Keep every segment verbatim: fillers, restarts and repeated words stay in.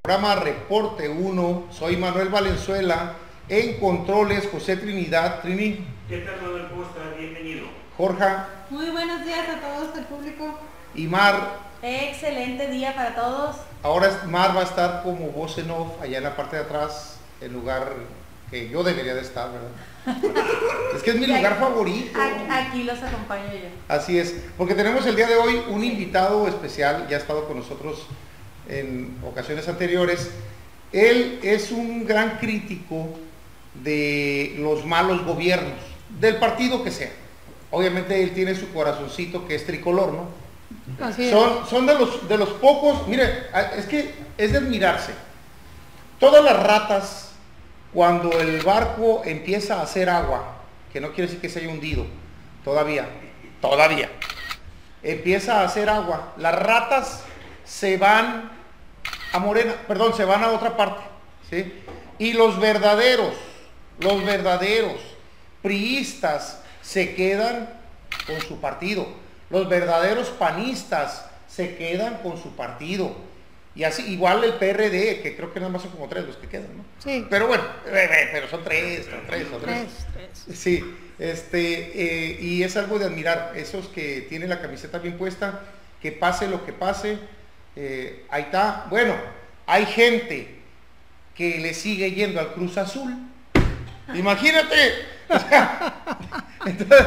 Programa Reporte uno, soy Manuel Valenzuela, en controles José Trinidad. Trini. ¿Qué tal, Manuel? ¿Cómo estás? Bienvenido. Jorge. Muy buenos días a todos el público. Y Mar. Excelente día para todos. Ahora Mar va a estar como voz en off allá en la parte de atrás, el lugar que yo debería de estar, ¿verdad? Es que es mi lugar favorito. Aquí los acompaño yo. Así es, porque tenemos el día de hoy un invitado especial, ya ha estado con nosotros en ocasiones anteriores. Él es un gran crítico de los malos gobiernos, del partido que sea. Obviamente él tiene su corazoncito que es tricolor, ¿no? Así es. Son, son de los, de los pocos, mire, es que es de admirarse. Todas las ratas, cuando el barco empieza a hacer agua, que no quiere decir que se haya hundido, todavía, todavía, empieza a hacer agua, las ratas se van a Morena, perdón, se van a otra parte, ¿sí? Y los verdaderos, los verdaderos priistas se quedan con su partido, los verdaderos panistas se quedan con su partido, y así, igual el P R D, que creo que nada más son como tres los que quedan, ¿no? Sí. Pero bueno, eh, eh, pero son tres, son tres, son tres. Tres, tres. Sí, este, eh, y es algo de admirar, esos que tienen la camiseta bien puesta, que pase lo que pase, eh, ahí está. Bueno, hay gente que le sigue yendo al Cruz Azul, imagínate, o sea, entonces,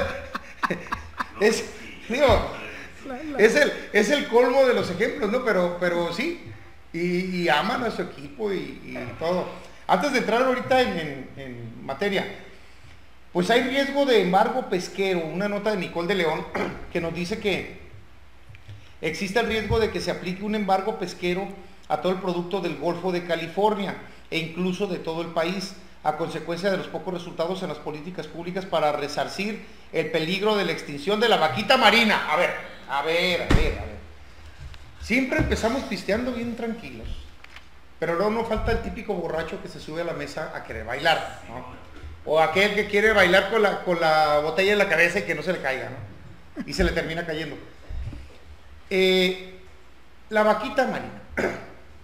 es, digo, es el, es el colmo de los ejemplos, ¿no? Pero, pero sí, y, y aman a su equipo y, y todo. Antes de entrar ahorita en, en, en materia, pues hay riesgo de embargo pesquero, una nota de Nicole de León que nos dice que existe el riesgo de que se aplique un embargo pesquero a todo el producto del Golfo de California e incluso de todo el país, a consecuencia de los pocos resultados en las políticas públicas para resarcir el peligro de la extinción de la vaquita marina. A ver, a ver, a ver, a ver. Siempre empezamos pisteando bien tranquilos, pero luego no falta el típico borracho que se sube a la mesa a querer bailar, ¿no? O aquel que quiere bailar con la, con la botella en la cabeza y que no se le caiga, ¿no? Y se le termina cayendo. Eh, la vaquita marina.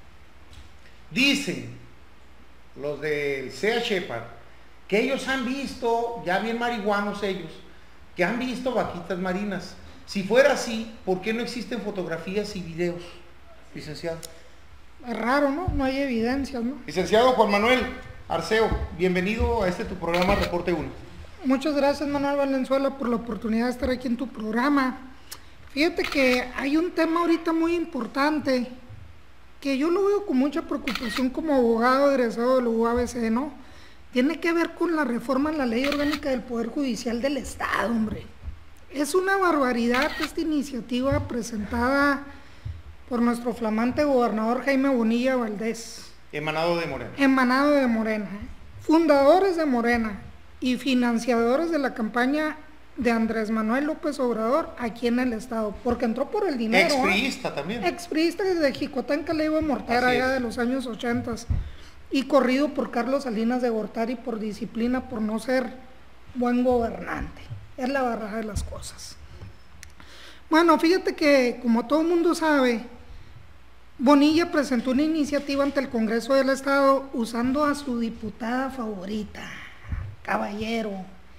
Dicen los del Sea Shepherd que ellos han visto, ya bien marihuanos ellos, que han visto vaquitas marinas. Si fuera así, ¿por qué no existen fotografías y videos, licenciado? Es raro, ¿no? No hay evidencias, ¿no? Licenciado Juan Manuel Arceo, bienvenido a este tu programa Reporte uno. Muchas gracias, Manuel Valenzuela, por la oportunidad de estar aquí en tu programa. Fíjate que hay un tema ahorita muy importante que yo lo veo con mucha preocupación como abogado egresado de la U A B C, ¿no? Tiene que ver con la reforma en la Ley Orgánica del Poder Judicial del Estado, hombre. Es una barbaridad esta iniciativa presentada por nuestro flamante gobernador Jaime Bonilla Valdés. Emanado de Morena. Emanado de Morena. Fundadores de Morena y financiadores de la campaña de Andrés Manuel López Obrador aquí en el Estado, porque entró por el dinero. Expriista ¿eh? También. Expriista desde Jicotán, Calebo y Mortera, allá de los años ochenta, y corrido por Carlos Salinas de Gortari por disciplina, por no ser buen gobernante. Es la verdad de las cosas. Bueno, fíjate que, como todo el mundo sabe, Bonilla presentó una iniciativa ante el Congreso del Estado usando a su diputada favorita, Caballero.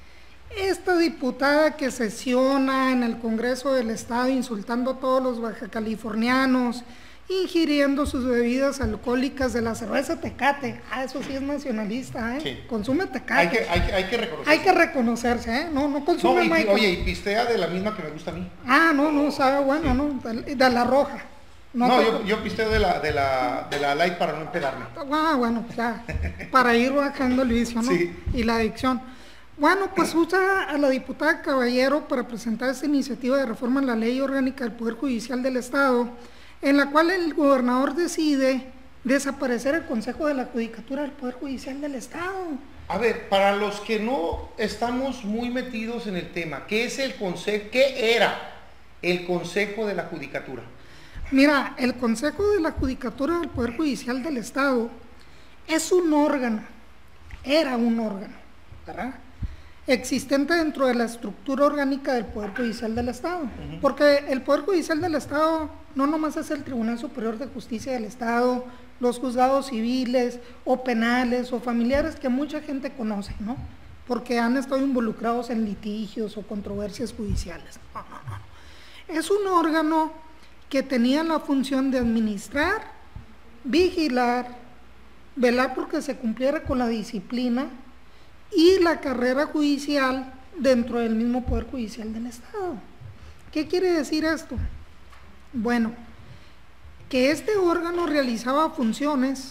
Esta diputada que sesiona en el Congreso del Estado insultando a todos los bajacalifornianos, ingiriendo sus bebidas alcohólicas de la cerveza Tecate. Ah, eso sí es nacionalista, ¿eh? Sí. Consume Tecate. Hay que, hay, hay que reconocerse. Hay que reconocerse, ¿eh? No, no consume no, y, Michael. Oye, y pistea de la misma que me gusta a mí. Ah, no, no, sabe bueno, ¿no? De, de la roja. No, no yo, yo pisteo de la, de, la, de la light para no empedarme. Ah, bueno, pues ya, para ir bajando el vicio, ¿no? Sí. Y la adicción. Bueno, pues usa a la diputada Caballero para presentar esta iniciativa de reforma en la Ley Orgánica del Poder Judicial del Estado, en la cual el gobernador decide desaparecer el Consejo de la Judicatura del Poder Judicial del Estado. A ver, para los que no estamos muy metidos en el tema, ¿qué es el consejo? ¿Qué era el Consejo de la Judicatura? Mira, el Consejo de la Judicatura del Poder Judicial del Estado es un órgano, era un órgano, ¿verdad?, existente dentro de la estructura orgánica del Poder Judicial del Estado, porque el Poder Judicial del Estado no nomás es el Tribunal Superior de Justicia del Estado, los juzgados civiles o penales o familiares que mucha gente conoce, ¿no? Porque han estado involucrados en litigios o controversias judiciales. No, no, no. Es un órgano que tenía la función de administrar, vigilar, velar porque se cumpliera con la disciplina y la carrera judicial dentro del mismo Poder Judicial del Estado. ¿Qué quiere decir esto? Bueno, que este órgano realizaba funciones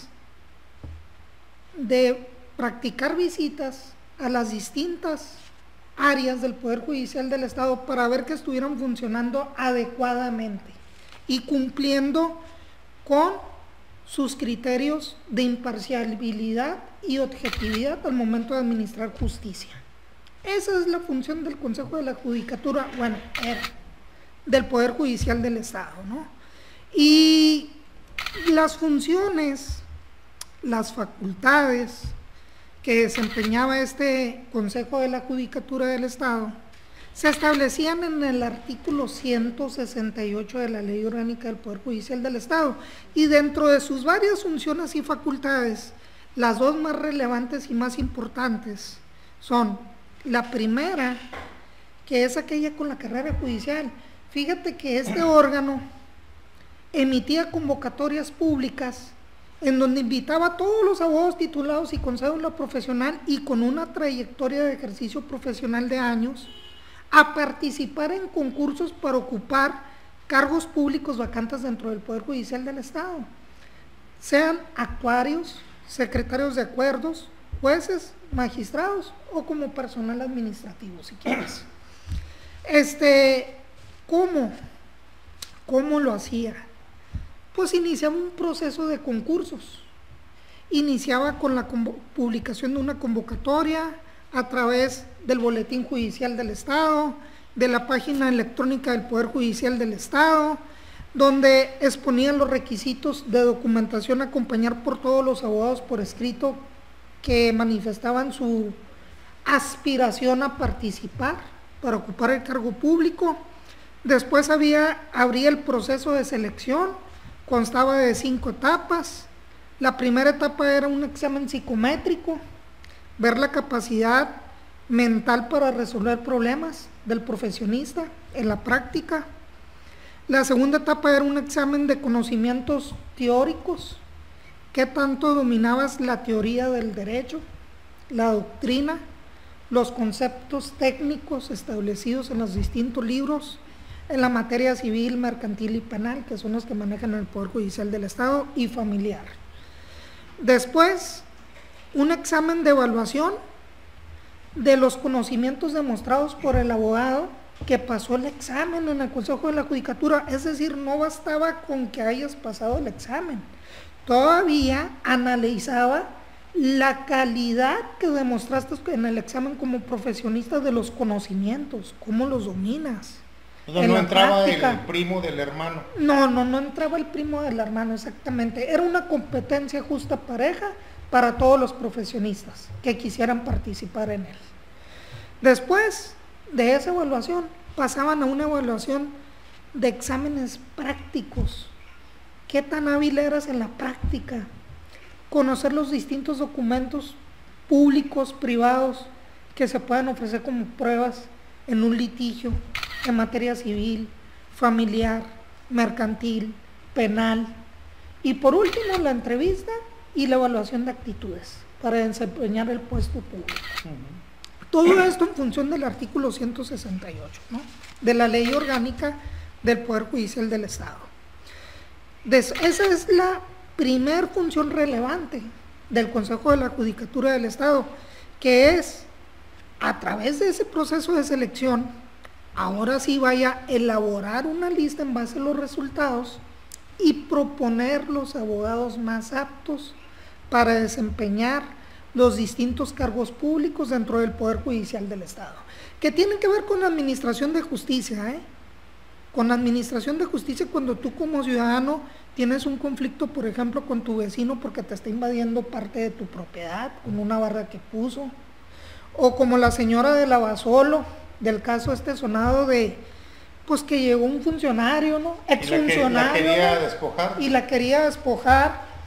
de practicar visitas a las distintas áreas del Poder Judicial del Estado para ver que estuvieran funcionando adecuadamente y cumpliendo con sus criterios de imparcialidad y objetividad al momento de administrar justicia. Esa es la función del Consejo de la Judicatura, bueno, era del Poder Judicial del Estado, ¿no? Y las funciones, las facultades que desempeñaba este Consejo de la Judicatura del Estado se establecían en el artículo ciento sesenta y ocho de la Ley Orgánica del Poder Judicial del Estado, y dentro de sus varias funciones y facultades, las dos más relevantes y más importantes son la primera, que es aquella con la carrera judicial. Fíjate que este órgano emitía convocatorias públicas en donde invitaba a todos los abogados titulados y con cédula profesional y con una trayectoria de ejercicio profesional de años a participar en concursos para ocupar cargos públicos vacantes dentro del Poder Judicial del Estado, sean actuarios, secretarios de acuerdos, jueces, magistrados o como personal administrativo, si quieres. Este, ¿cómo? ¿Cómo lo hacía? Pues iniciaba un proceso de concursos. Iniciaba con la publicación de una convocatoria a través del Boletín Judicial del Estado, de la página electrónica del Poder Judicial del Estado, donde exponían los requisitos de documentación a acompañar por todos los abogados por escrito que manifestaban su aspiración a participar para ocupar el cargo público. Después había, habría el proceso de selección, constaba de cinco etapas. La primera etapa era un examen psicométrico, ver la capacidad mental para resolver problemas del profesionista en la práctica. La segunda etapa era un examen de conocimientos teóricos, qué tanto dominabas la teoría del derecho, la doctrina, los conceptos técnicos establecidos en los distintos libros en la materia civil, mercantil y penal, que son los que manejan el Poder Judicial del Estado, y familiar. Después, un examen de evaluación de los conocimientos demostrados por el abogado que pasó el examen en el Consejo de la Judicatura. Es decir, no bastaba con que hayas pasado el examen, todavía analizaba la calidad que demostraste en el examen como profesionista de los conocimientos, cómo los dominas. O sea, no entraba el, el primo del hermano. No, no, no entraba el primo del hermano, exactamente. Era una competencia justa pareja para todos los profesionistas que quisieran participar en él. Después de esa evaluación, pasaban a una evaluación de exámenes prácticos. ¿Qué tan hábil eras en la práctica? Conocer los distintos documentos públicos, privados, que se pueden ofrecer como pruebas en un litigio en materia civil, familiar, mercantil, penal. Y por último, la entrevista y la evaluación de actitudes para desempeñar el puesto público. Uh-huh. Todo esto en función del artículo ciento sesenta y ocho, ¿no?, de la Ley Orgánica del Poder Judicial del Estado. Des, esa es la primer función relevante del Consejo de la Judicatura del Estado, que es, a través de ese proceso de selección, ahora sí vaya a elaborar una lista en base a los resultados y proponer los abogados más aptos para desempeñar los distintos cargos públicos dentro del Poder Judicial del Estado, que tienen que ver con la administración de justicia, ¿eh? Con la administración de justicia, cuando tú como ciudadano tienes un conflicto, por ejemplo, con tu vecino porque te está invadiendo parte de tu propiedad con una barra que puso, o como la señora de Lavasolo, del caso este sonado de, pues que llegó un funcionario, ¿no? Exfuncionario. Y la, que, la quería despojar. Y la quería despojar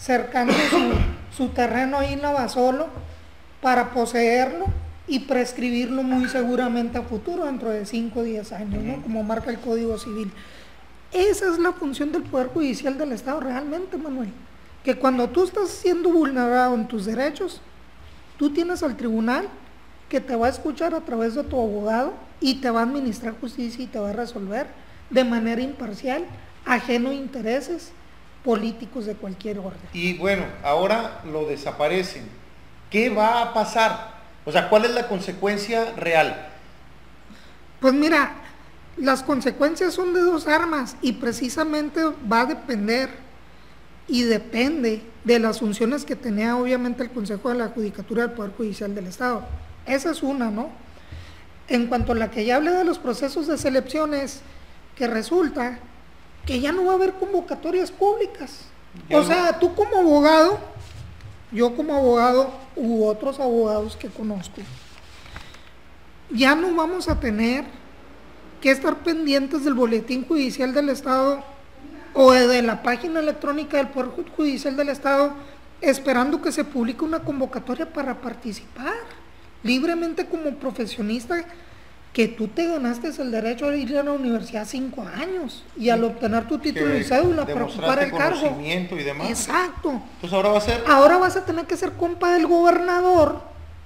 cercando su, su terreno ahí en Navasolo para poseerlo y prescribirlo muy seguramente a futuro, dentro de cinco o diez años, ¿no? Como marca el Código Civil. Esa es la función del Poder Judicial del Estado realmente, Manuel. Que cuando tú estás siendo vulnerado en tus derechos, tú tienes al tribunal que te va a escuchar a través de tu abogado y te va a administrar justicia y te va a resolver de manera imparcial, ajeno a intereses políticos de cualquier orden. Y bueno, ahora lo desaparecen. ¿Qué va a pasar? O sea, ¿cuál es la consecuencia real? Pues mira, las consecuencias son de dos armas y precisamente va a depender y depende de las funciones que tenía obviamente el Consejo de la Judicatura del Poder Judicial del Estado. Esa es una, ¿no? En cuanto a la que ya hablé de los procesos de selecciones, que resulta que ya no va a haber convocatorias públicas. Ya o no. sea, tú como abogado, yo como abogado u otros abogados que conozco, ya no vamos a tener que estar pendientes del boletín judicial del Estado o de la página electrónica del Poder Judicial del Estado esperando que se publique una convocatoria para participar libremente como profesionista, que tú te ganaste el derecho a ir a la universidad cinco años y al obtener tu título y cédula para ocupar el cargo. Conocimiento y demás. Exacto. Entonces ahora va a ser... Ahora vas a tener que ser compa del gobernador,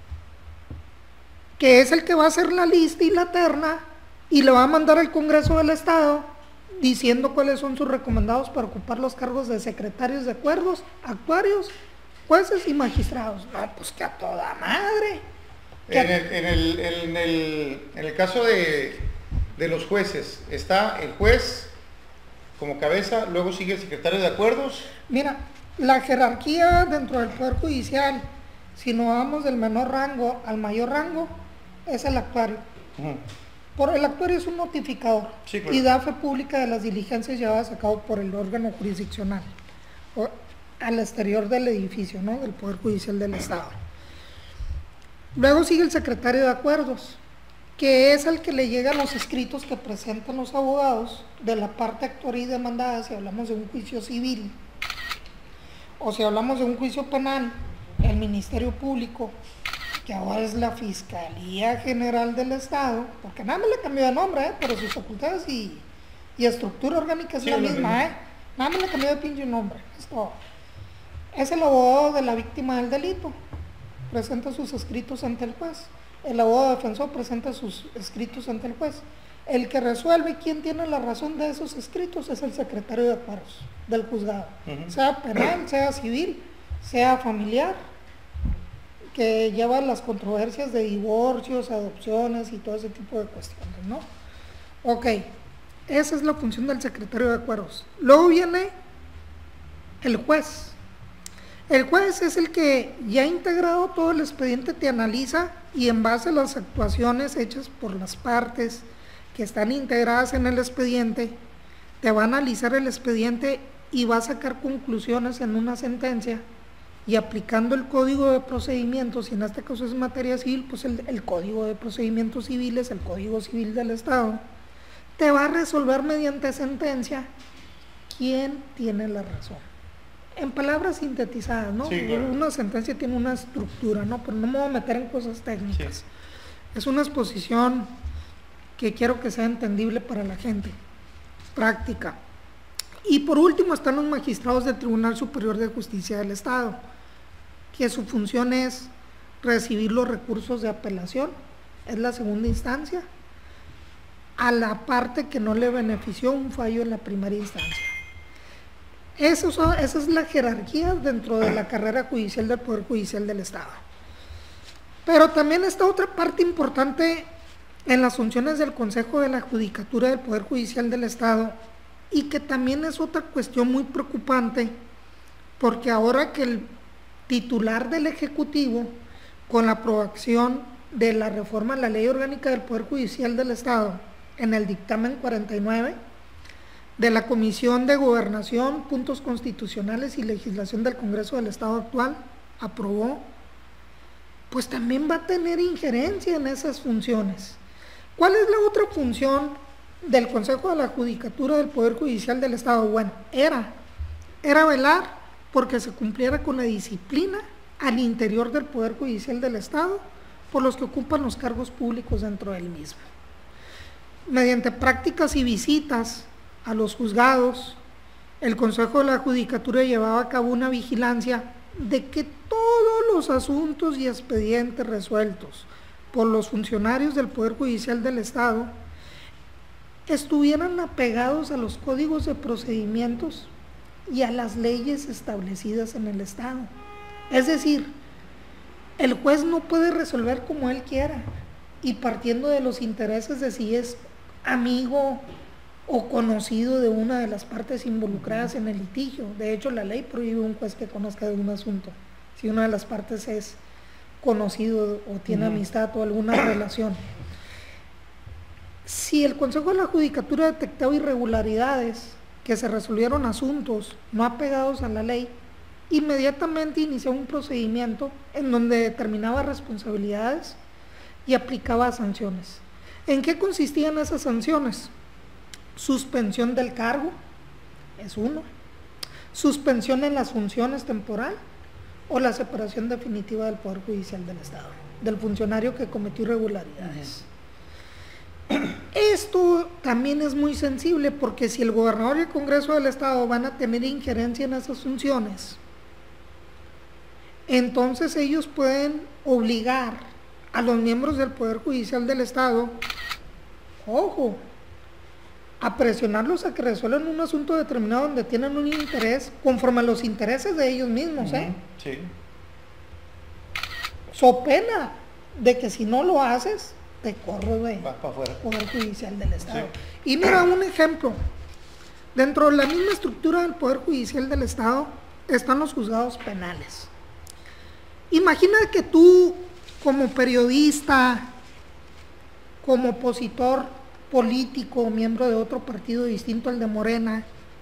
que es el que va a hacer la lista y la terna y le va a mandar al Congreso del Estado diciendo cuáles son sus recomendados para ocupar los cargos de secretarios de acuerdos, actuarios, jueces y magistrados. No, pues que a toda madre. En el, en, el, en, el, en el caso de, de los jueces, está el juez como cabeza, luego sigue el secretario de acuerdos. Mira, la jerarquía dentro del Poder Judicial, si no vamos del menor rango al mayor rango, es el actuario. Uh-huh. Por el actuario es un notificador, sí, claro, y da fe pública de las diligencias llevadas a cabo por el órgano jurisdiccional o al exterior del edificio, ¿no?, del Poder Judicial del Estado. Luego sigue el secretario de acuerdos, que es al que le llegan los escritos que presentan los abogados de la parte actuaria y demandada, si hablamos de un juicio civil, o si hablamos de un juicio penal, el Ministerio Público, que ahora es la Fiscalía General del Estado, porque nada más le cambió de nombre, ¿eh?, pero sus facultades y, y estructura orgánica es sí, la misma, ¿eh? Nada más le cambió de pinche nombre, es todo. Es el abogado de la víctima del delito, presenta sus escritos ante el juez. El abogado defensor presenta sus escritos ante el juez. El que resuelve quién tiene la razón de esos escritos es el secretario de acuerdos del juzgado, uh-huh, sea penal, sea civil, sea familiar, que lleva las controversias de divorcios, adopciones y todo ese tipo de cuestiones, ¿no? Ok, esa es la función del secretario de acuerdos. Luego viene el juez. El juez es el que ya ha integrado todo el expediente, te analiza y en base a las actuaciones hechas por las partes que están integradas en el expediente, te va a analizar el expediente y va a sacar conclusiones en una sentencia, y aplicando el Código de Procedimientos, y en este caso es materia civil, pues el, el Código de Procedimientos Civiles, el Código Civil del Estado, te va a resolver mediante sentencia quién tiene la razón. En palabras sintetizadas, ¿no? Sí, claro. Una sentencia tiene una estructura, ¿no? Pero no me voy a meter en cosas técnicas. Sí. Es una exposición que quiero que sea entendible para la gente, práctica. Y por último están los magistrados del Tribunal Superior de Justicia del Estado, que su función es recibir los recursos de apelación, es la segunda instancia, a la parte que no le benefició un fallo en la primera instancia. Eso son, esa es la jerarquía dentro de la carrera judicial del Poder Judicial del Estado. Pero también está otra parte importante en las funciones del Consejo de la Judicatura del Poder Judicial del Estado, y que también es otra cuestión muy preocupante, porque ahora que el titular del Ejecutivo, con la aprobación de la reforma a la Ley Orgánica del Poder Judicial del Estado, en el dictamen cuarenta y nueve, de la Comisión de Gobernación, Puntos Constitucionales y Legislación del Congreso del Estado actual, aprobó, pues también va a tener injerencia en esas funciones. ¿Cuál es la otra función del Consejo de la Judicatura del Poder Judicial del Estado? Bueno, era, era velar porque se cumpliera con la disciplina al interior del Poder Judicial del Estado por los que ocupan los cargos públicos dentro del mismo. Mediante prácticas y visitas a los juzgados, el Consejo de la Judicatura llevaba a cabo una vigilancia de que todos los asuntos y expedientes resueltos por los funcionarios del Poder Judicial del Estado estuvieran apegados a los códigos de procedimientos y a las leyes establecidas en el Estado. Es decir, el juez no puede resolver como él quiera y partiendo de los intereses de si es amigo o conocido de una de las partes involucradas en el litigio. De hecho, la ley prohíbe un juez que conozca de un asunto si una de las partes es conocido o tiene uh-huh. amistad o alguna relación. Si el Consejo de la Judicatura detectó irregularidades, que se resolvieron asuntos no apegados a la ley, inmediatamente inició un procedimiento en donde determinaba responsabilidades y aplicaba sanciones. ¿En qué consistían esas sanciones? Suspensión del cargo, es uno. Suspensión en las funciones temporal o la separación definitiva del Poder Judicial del Estado, del funcionario que cometió irregularidades. Esto también es muy sensible porque si el gobernador y el Congreso del Estado van a tener injerencia en esas funciones, entonces ellos pueden obligar a los miembros del Poder Judicial del Estado, ojo, a presionarlos a que resuelvan un asunto determinado donde tienen un interés conforme a los intereses de ellos mismos, ¿eh? Sí. So pena de que si no lo haces, te corro de Poder Judicial del Estado. Sí. Y mira un ejemplo, dentro de la misma estructura del Poder Judicial del Estado están los juzgados penales. Imagina que tú como periodista, como opositor político, miembro de otro partido distinto al de Morena,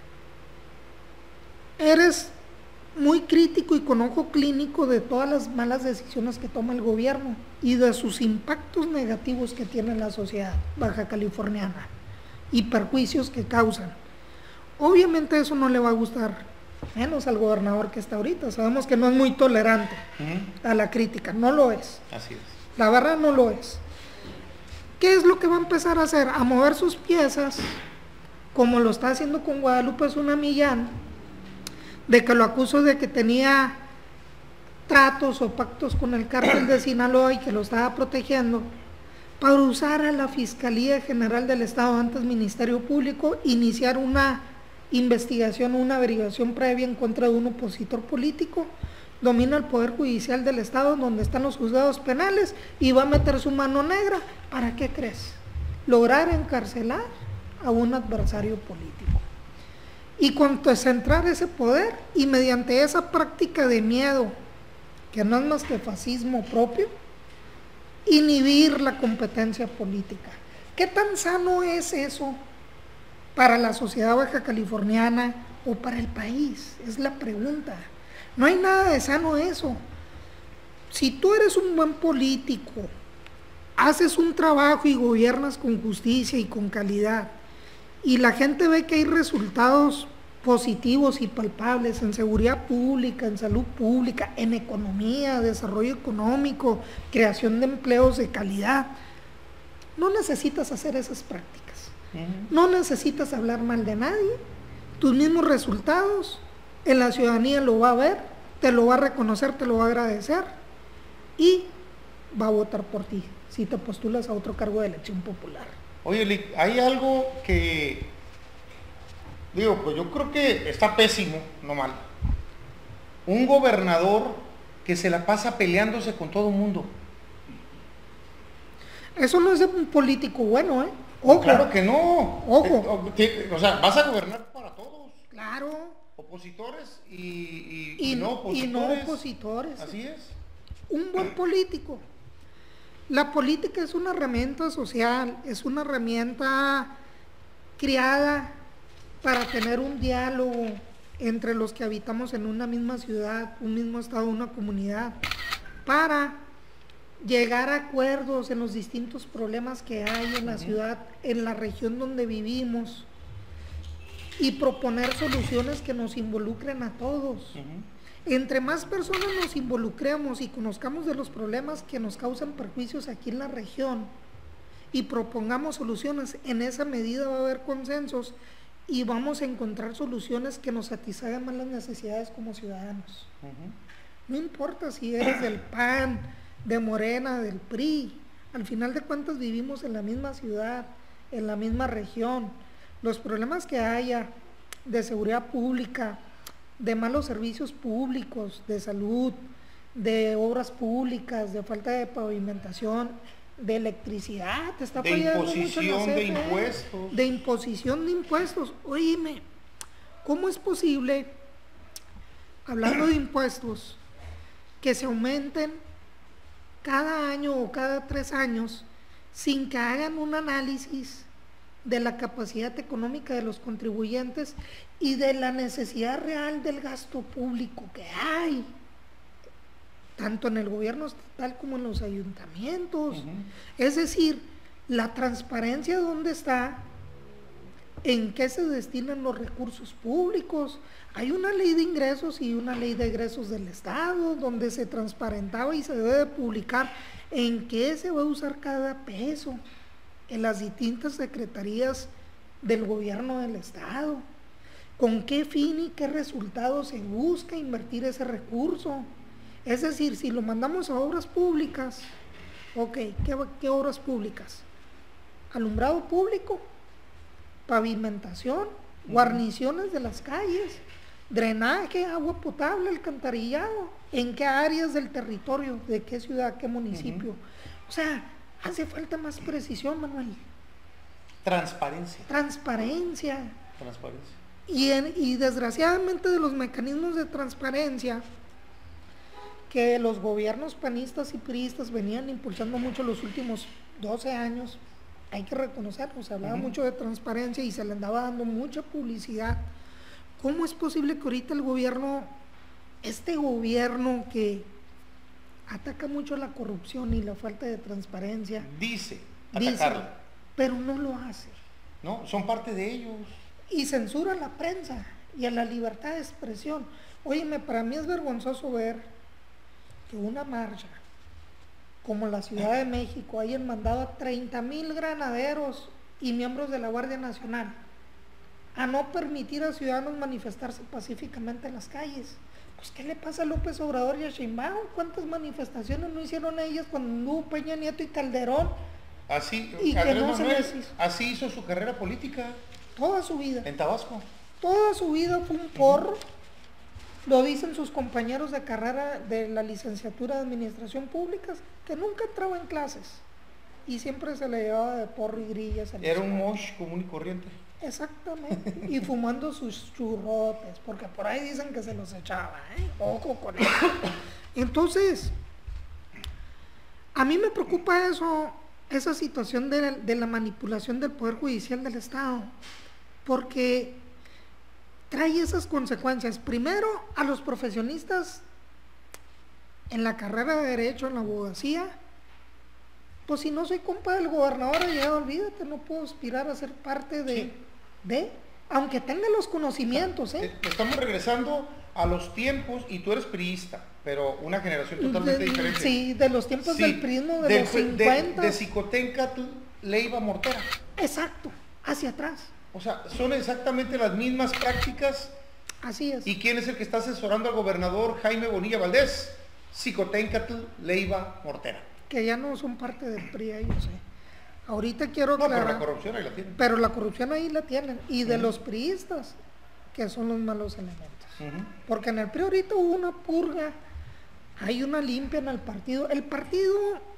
eres muy crítico y con ojo clínico de todas las malas decisiones que toma el gobierno y de sus impactos negativos que tiene en la sociedad baja californiana y perjuicios que causan. Obviamente eso no le va a gustar, menos al gobernador que está ahorita. Sabemos que no es muy tolerante uh-huh. a la crítica, no lo es. Así es. La verdad no lo es. ¿Qué es lo que va a empezar a hacer? A mover sus piezas, como lo está haciendo con Guadalupe Zuna Millán, de que lo acuso de que tenía tratos o pactos con el cártel de Sinaloa y que lo estaba protegiendo, para usar a la Fiscalía General del Estado, antes Ministerio Público, iniciar una investigación, una averiguación previa en contra de un opositor político, domina el Poder Judicial del Estado, donde están los juzgados penales, y va a meter su mano negra. ¿Para qué crees? Lograr encarcelar a un adversario político. Y concentrar ese poder, y mediante esa práctica de miedo, que no es más que fascismo propio, inhibir la competencia política. ¿Qué tan sano es eso para la sociedad baja californiana o para el país? Es la pregunta. No hay nada de sano eso. Si tú eres un buen político, haces un trabajo y gobiernas con justicia y con calidad, y la gente ve que hay resultados positivos y palpables en seguridad pública, en salud pública, en economía, desarrollo económico, creación de empleos de calidad, no necesitas hacer esas prácticas. Uh-huh. No necesitas hablar mal de nadie. Tus mismos resultados, en la ciudadanía lo va a ver, te lo va a reconocer, te lo va a agradecer y va a votar por ti si te postulas a otro cargo de elección popular. Oye, Lick, hay algo que, digo, pues yo creo que está pésimo, no mal. Un gobernador que se la pasa peleándose con todo el mundo. Eso no es de un político bueno, ¿eh? Ojo. Claro que no. Ojo. Eh, o sea, vas a gobernar para todos. Claro. Opositores y, y, y, y no opositores. Y no opositores. Así es. Un buen político. La política es una herramienta social, es una herramienta creada para tener un diálogo entre los que habitamos en una misma ciudad, un mismo estado, una comunidad, para llegar a acuerdos en los distintos problemas que hay en la ciudad, en la región donde vivimos. y proponer soluciones que nos involucren a todos. Uh-huh. Entre más personas nos involucremos y conozcamos de los problemas que nos causan perjuicios aquí en la región y propongamos soluciones, en esa medida va a haber consensos y vamos a encontrar soluciones que nos satisfagan más las necesidades como ciudadanos. Uh-huh. No importa si eres del P A N, de Morena, del P R I, al final de cuentas vivimos en la misma ciudad, en la misma región. Los problemas que haya de seguridad pública, de malos servicios públicos, de salud, de obras públicas, de falta de pavimentación, de electricidad, te está de fallando imposición mucho la de C F E, impuestos. De imposición de impuestos. Oíme, ¿cómo es posible, hablando de impuestos, que se aumenten cada año o cada tres años sin que hagan un análisis de la capacidad económica de los contribuyentes y de la necesidad real del gasto público que hay, tanto en el gobierno estatal como en los ayuntamientos? Uh-huh. Es decir, la transparencia dónde está, en qué se destinan los recursos públicos. Hay una ley de ingresos y una ley de egresos del Estado donde se transparentaba y se debe de publicar en qué se va a usar cada peso en las distintas secretarías del gobierno del Estado, con qué fin y qué resultado se busca invertir ese recurso. Es decir, si lo mandamos a obras públicas, ok, ¿qué, qué obras públicas? Alumbrado público, pavimentación, guarniciones de las calles, drenaje, agua potable, alcantarillado, ¿en qué áreas del territorio? ¿De qué ciudad, qué municipio? Uh-huh. O sea, hace falta más precisión, Manuel. Transparencia. Transparencia. Transparencia. Y, en, y desgraciadamente de los mecanismos de transparencia que los gobiernos panistas y priistas venían impulsando mucho los últimos doce años, hay que reconocerlo, se hablaba uh-huh. mucho de transparencia y se le andaba dando mucha publicidad. ¿Cómo es posible que ahorita el gobierno, este gobierno que ataca mucho la corrupción y la falta de transparencia, dice, dice pero no lo hace? No, son parte de ellos. Y censura a la prensa y a la libertad de expresión. Óyeme, para mí es vergonzoso ver que una marcha como la Ciudad de México hayan mandado a treinta mil granaderos y miembros de la Guardia Nacional a no permitir a ciudadanos manifestarse pacíficamente en las calles. Pues, ¿qué le pasa a López Obrador y a Sheinbaum? ¿Cuántas manifestaciones no hicieron ellas cuando anduvo Peña Nieto y Calderón? Así, y que no se les hizo. Así hizo su carrera política. Toda su vida. En Tabasco. Toda su vida fue un porro. Uh-huh. Lo dicen sus compañeros de carrera de la licenciatura de Administración Pública, que nunca entraba en clases y siempre se le llevaba de porro y grillas. Era un mosh común y corriente. Exactamente, y fumando sus churrotes, porque por ahí dicen que se los echaba, ¿eh? Ojo con eso. Entonces, a mí me preocupa eso, esa situación de la, de la manipulación del Poder Judicial del Estado, porque trae esas consecuencias. Primero, a los profesionistas en la carrera de Derecho, en la abogacía, pues si no soy compa del gobernador, ya olvídate, no puedo aspirar a ser parte de... Sí. de, aunque tenga los conocimientos, ¿eh? Estamos regresando a los tiempos, y tú eres priista, pero una generación totalmente de, diferente. Sí, de los tiempos sí, del priismo de del, los cincuenta. De, de Xicoténcatl, Leiva, Mortera. Exacto, hacia atrás. O sea, son exactamente las mismas prácticas. Así es. ¿Y quién es el que está asesorando al gobernador Jaime Bonilla Valdés? Xicoténcatl, Leiva, Mortera. Que ya no son parte del P R I, ellos, ¿eh? Ahorita quiero aclarar. No, pero la corrupción ahí la tienen. Pero la corrupción ahí la tienen. Y de uh-huh. los priistas, que son los malos elementos. Uh-huh. Porque en el P R I ahorita hubo una purga, hay una limpia en el partido. El partido,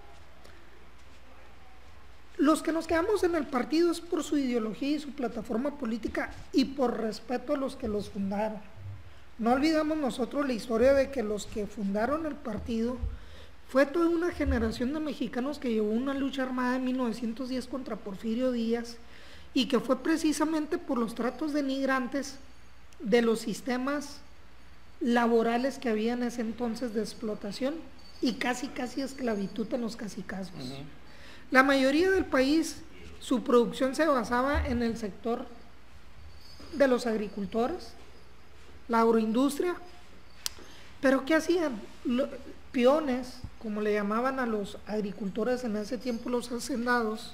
los que nos quedamos en el partido es por su ideología y su plataforma política y por respeto a los que los fundaron. No olvidamos nosotros la historia de que los que fundaron el partido fue toda una generación de mexicanos que llevó una lucha armada en mil novecientos diez contra Porfirio Díaz, y que fue precisamente por los tratos denigrantes de los sistemas laborales que había en ese entonces de explotación y casi casi esclavitud en los cacicazgos. Uh-huh. La mayoría del país, su producción se basaba en el sector de los agricultores, la agroindustria. Pero ¿qué hacían? Lo, peones, como le llamaban a los agricultores en ese tiempo, los hacendados,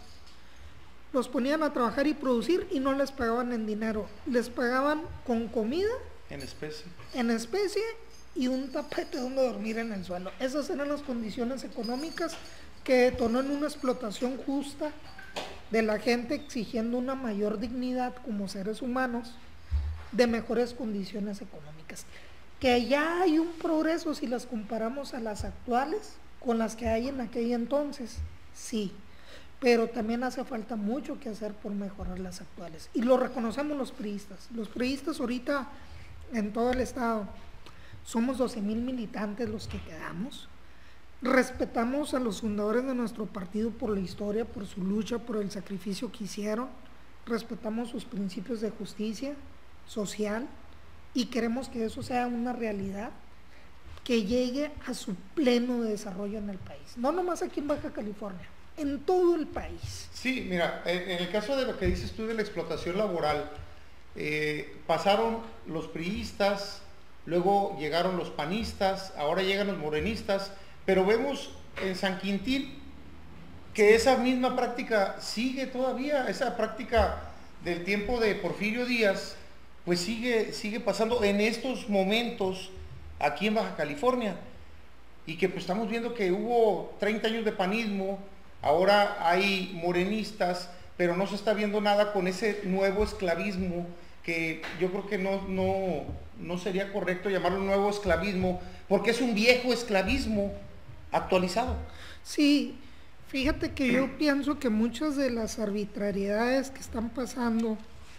los ponían a trabajar y producir y no les pagaban en dinero, les pagaban con comida, en especie, en especie y un tapete donde dormir en el suelo. Esas eran las condiciones económicas que detonó en una explotación justa de la gente, exigiendo una mayor dignidad como seres humanos, de mejores condiciones económicas. Que ya hay un progreso si las comparamos a las actuales con las que hay en aquel entonces, sí, pero también hace falta mucho que hacer por mejorar las actuales, y lo reconocemos los priistas. Los priistas ahorita en todo el estado somos doce mil militantes los que quedamos. Respetamos a los fundadores de nuestro partido por la historia, por su lucha, por el sacrificio que hicieron. Respetamos sus principios de justicia social y queremos que eso sea una realidad que llegue a su pleno desarrollo en el país. No nomás aquí en Baja California, en todo el país. Sí, mira, en el caso de lo que dices tú de la explotación laboral, eh, pasaron los priistas, luego llegaron los panistas, ahora llegan los morenistas, pero vemos en San Quintín que esa misma práctica sigue todavía, esa práctica del tiempo de Porfirio Díaz, pues sigue, sigue pasando en estos momentos aquí en Baja California, y que pues estamos viendo que hubo treinta años de panismo, ahora hay morenistas, pero no se está viendo nada con ese nuevo esclavismo, que yo creo que no, no, no sería correcto llamarlo nuevo esclavismo, porque es un viejo esclavismo actualizado. Sí, fíjate que yo pienso que muchas de las arbitrariedades que están pasando,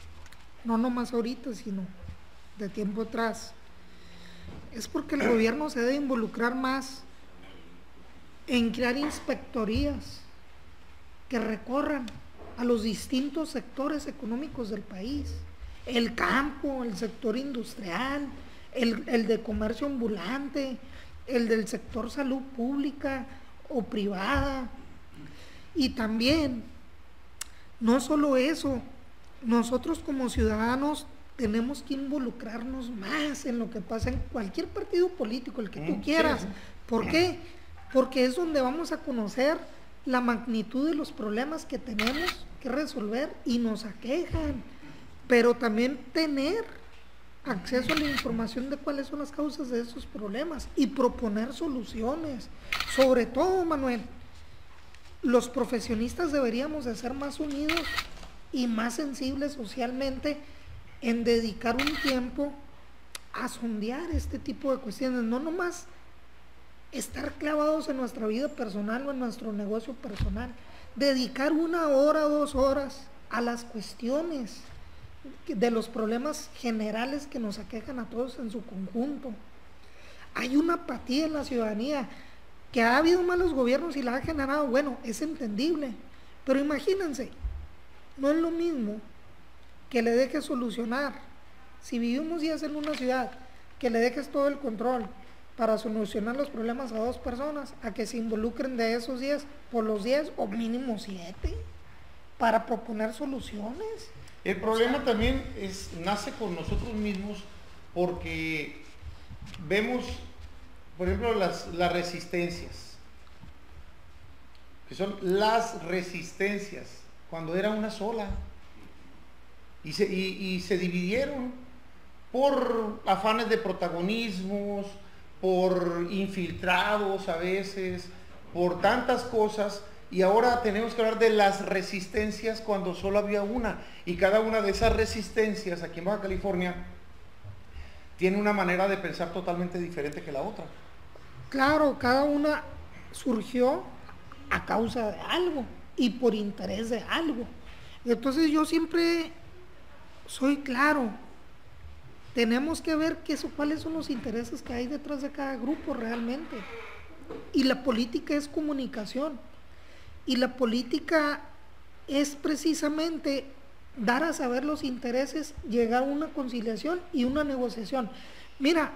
no nomás ahorita, sino de tiempo atrás, es porque el gobierno se debe involucrar más en crear inspectorías que recorran a los distintos sectores económicos del país, el campo, el sector industrial, el, el de comercio ambulante, el del sector salud pública o privada. Y también, no solo eso, nosotros como ciudadanos tenemos que involucrarnos más en lo que pasa en cualquier partido político, el que tú quieras. ¿Por qué? Porque es donde vamos a conocer la magnitud de los problemas que tenemos que resolver y nos aquejan, pero también tener acceso a la información de cuáles son las causas de esos problemas y proponer soluciones. Sobre todo, Manuel, los profesionistas deberíamos de ser más unidos y más sensibles socialmente en dedicar un tiempo a sondear este tipo de cuestiones, no nomás estar clavados en nuestra vida personal o en nuestro negocio personal, dedicar una hora o dos horas a las cuestiones de los problemas generales que nos aquejan a todos en su conjunto. Hay una apatía en la ciudadanía, que ha habido malos gobiernos y la ha generado, bueno, es entendible, pero imagínense, no es lo mismo que le dejes solucionar, si vivimos días en una ciudad, que le dejes todo el control para solucionar los problemas a dos personas, a que se involucren de esos días por los diez o mínimo siete para proponer soluciones. El problema o sea, también es, nace con nosotros mismos, porque vemos, por ejemplo, las, las resistencias, que son las resistencias, cuando era una sola, y se, y, y se dividieron por afanes de protagonismos, por infiltrados a veces, por tantas cosas, y ahora tenemos que hablar de las resistencias cuando solo había una, y cada una de esas resistencias aquí en Baja California tiene una manera de pensar totalmente diferente que la otra. Claro, cada una surgió a causa de algo y por interés de algo. Entonces yo siempre soy claro, tenemos que ver qué son, cuáles son los intereses que hay detrás de cada grupo realmente. Y la política es comunicación. Y la política es precisamente dar a saber los intereses, llegar a una conciliación y una negociación. Mira,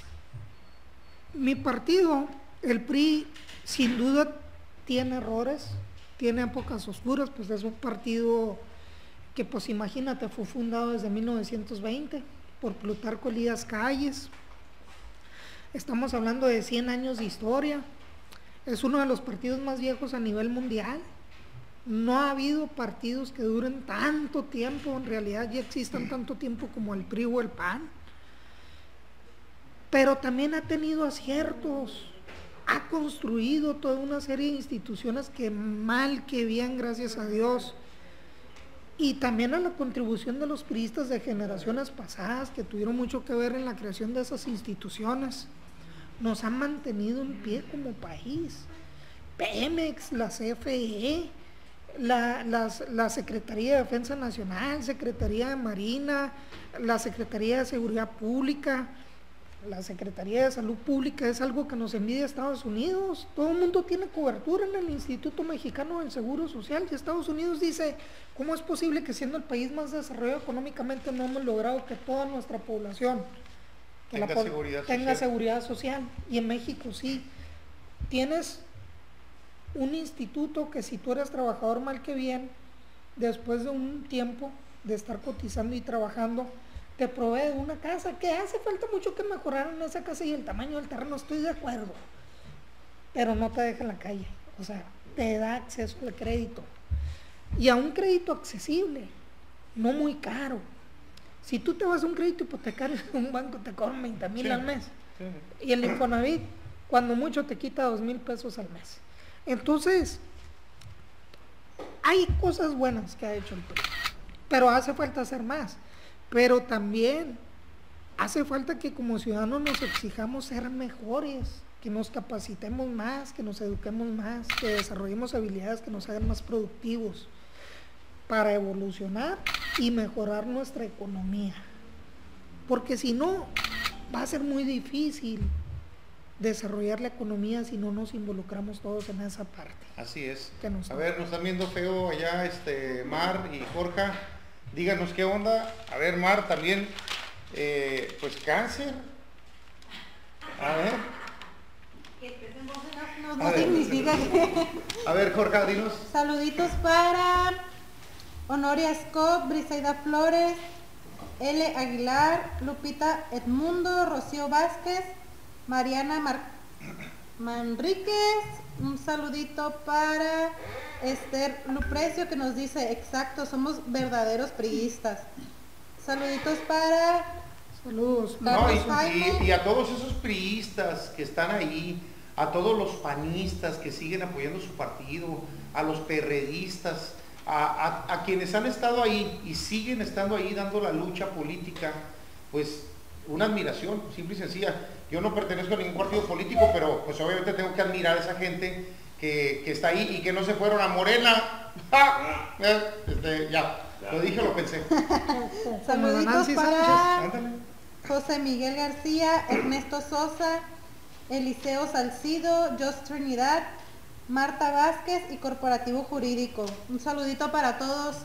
mi partido, el P R I, sin duda tiene errores, tiene épocas oscuras, pues es un partido que pues imagínate, fue fundado desde mil novecientos veinte por Plutarco Elías Calles. Estamos hablando de cien años de historia. Es uno de los partidos más viejos a nivel mundial. No ha habido partidos que duren tanto tiempo, en realidad ya existan tanto tiempo como el P R I o el P A N. Pero también ha tenido aciertos, ha construido toda una serie de instituciones que mal que bien, gracias a Dios. Y también a la contribución de los priistas de generaciones pasadas que tuvieron mucho que ver en la creación de esas instituciones. Nos han mantenido en pie como país. Pemex, la C F E, la, las, la Secretaría de Defensa Nacional, Secretaría de Marina, la Secretaría de Seguridad Pública, la Secretaría de Salud Pública, es algo que nos envidia Estados Unidos. Todo el mundo tiene cobertura en el Instituto Mexicano del Seguro Social y Estados Unidos dice, ¿cómo es posible que siendo el país más desarrollado económicamente no hemos logrado que toda nuestra población que tenga, la, seguridad, tenga social. seguridad social? Y en México sí, tienes un instituto que si tú eres trabajador mal que bien, después de un tiempo de estar cotizando y trabajando, te provee de una casa, que hace falta mucho que mejorar en esa casa y el tamaño del terreno, estoy de acuerdo, pero no te deja en la calle, o sea, te da acceso al crédito, y a un crédito accesible, no muy caro. Si tú te vas a un crédito hipotecario en un banco te cobran veinte mil sí, al mes, sí. Y el Infonavit, cuando mucho te quita dos mil pesos al mes. Entonces, hay cosas buenas que ha hecho el P R I, pero hace falta hacer más. Pero también hace falta que como ciudadanos nos exijamos ser mejores, que nos capacitemos más, que nos eduquemos más, que desarrollemos habilidades que nos hagan más productivos para evolucionar y mejorar nuestra economía. Porque si no, va a ser muy difícil desarrollar la economía si no nos involucramos todos en esa parte. Así es. Nos a ver, nos están viendo feo allá este Mar y Jorge. Díganos qué onda. A ver, Mar, también, eh, pues cáncer. A ver. No, no significa que... A ver, Jorge, dinos. Saluditos para Honoria Scott, Brisaida Flores, L. Aguilar, Lupita Edmundo, Rocío Vázquez, Mariana Mar Manríquez. Un saludito para Esther Luprecio, que nos dice, exacto, somos verdaderos priistas. Saluditos para... Saludos. No, y, y, y a todos esos priistas que están ahí, a todos los panistas que siguen apoyando su partido, a los perredistas, a, a, a quienes han estado ahí y siguen estando ahí dando la lucha política, pues una admiración, simple y sencilla. Yo no pertenezco a ningún partido político, pero pues obviamente tengo que admirar a esa gente que, que está ahí y que no se fueron a Morena. ¡Ja! Este, ya, lo dije, lo pensé. Saluditos para José Miguel García, Ernesto Sosa, Eliseo Salcido, Jos Trinidad, Marta Vázquez y Corporativo Jurídico. Un saludito para todos.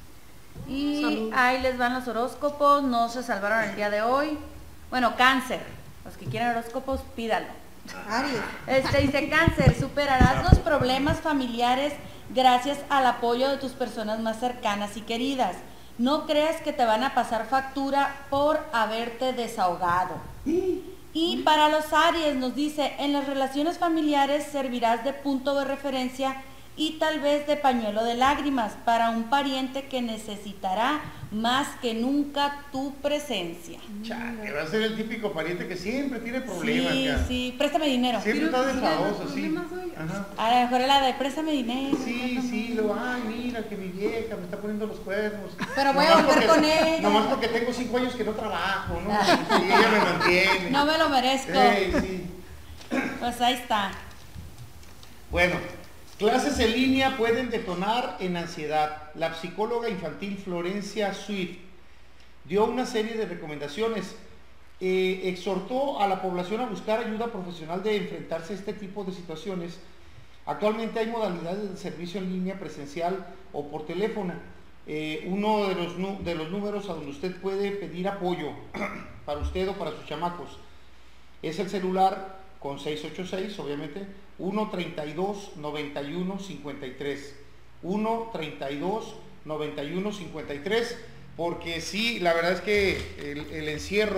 Y Salud. Ahí les van los horóscopos, no se salvaron el día de hoy. Bueno, Cáncer, los que quieran horóscopos, pídalo. Aries. Este dice Cáncer, superarás los problemas familiares gracias al apoyo de tus personas más cercanas y queridas. No creas que te van a pasar factura por haberte desahogado. Y para los Aries nos dice, en las relaciones familiares servirás de punto de referencia y tal vez de pañuelo de lágrimas para un pariente que necesitará más que nunca tu presencia. Chale, va a ser el típico pariente que siempre tiene problemas. Sí, ya. sí, préstame dinero. Siempre está desfadoso, sí. Ajá. A lo mejor es la de préstame dinero. Sí, sí, lo, ay, mira que mi vieja me está poniendo los cuernos. Pero voy a volver con ella. Nomás porque tengo cinco años que no trabajo, ¿no? Y ella me mantiene. No me lo merezco. Hey, sí. Pues ahí está. Bueno, clases en línea pueden detonar en ansiedad. La psicóloga infantil Florencia Swift dio una serie de recomendaciones. Eh, exhortó a la población a buscar ayuda profesional de enfrentarse a este tipo de situaciones. Actualmente hay modalidades de servicio en línea, presencial o por teléfono. Eh, uno de los, de los números a donde usted puede pedir apoyo para usted o para sus chamacos es el celular con seis ocho seis, obviamente, uno treinta y dos, noventa y uno, cincuenta y tres. uno treinta y dos, noventa y uno cincuenta y tres, porque sí, la verdad es que el, el encierro,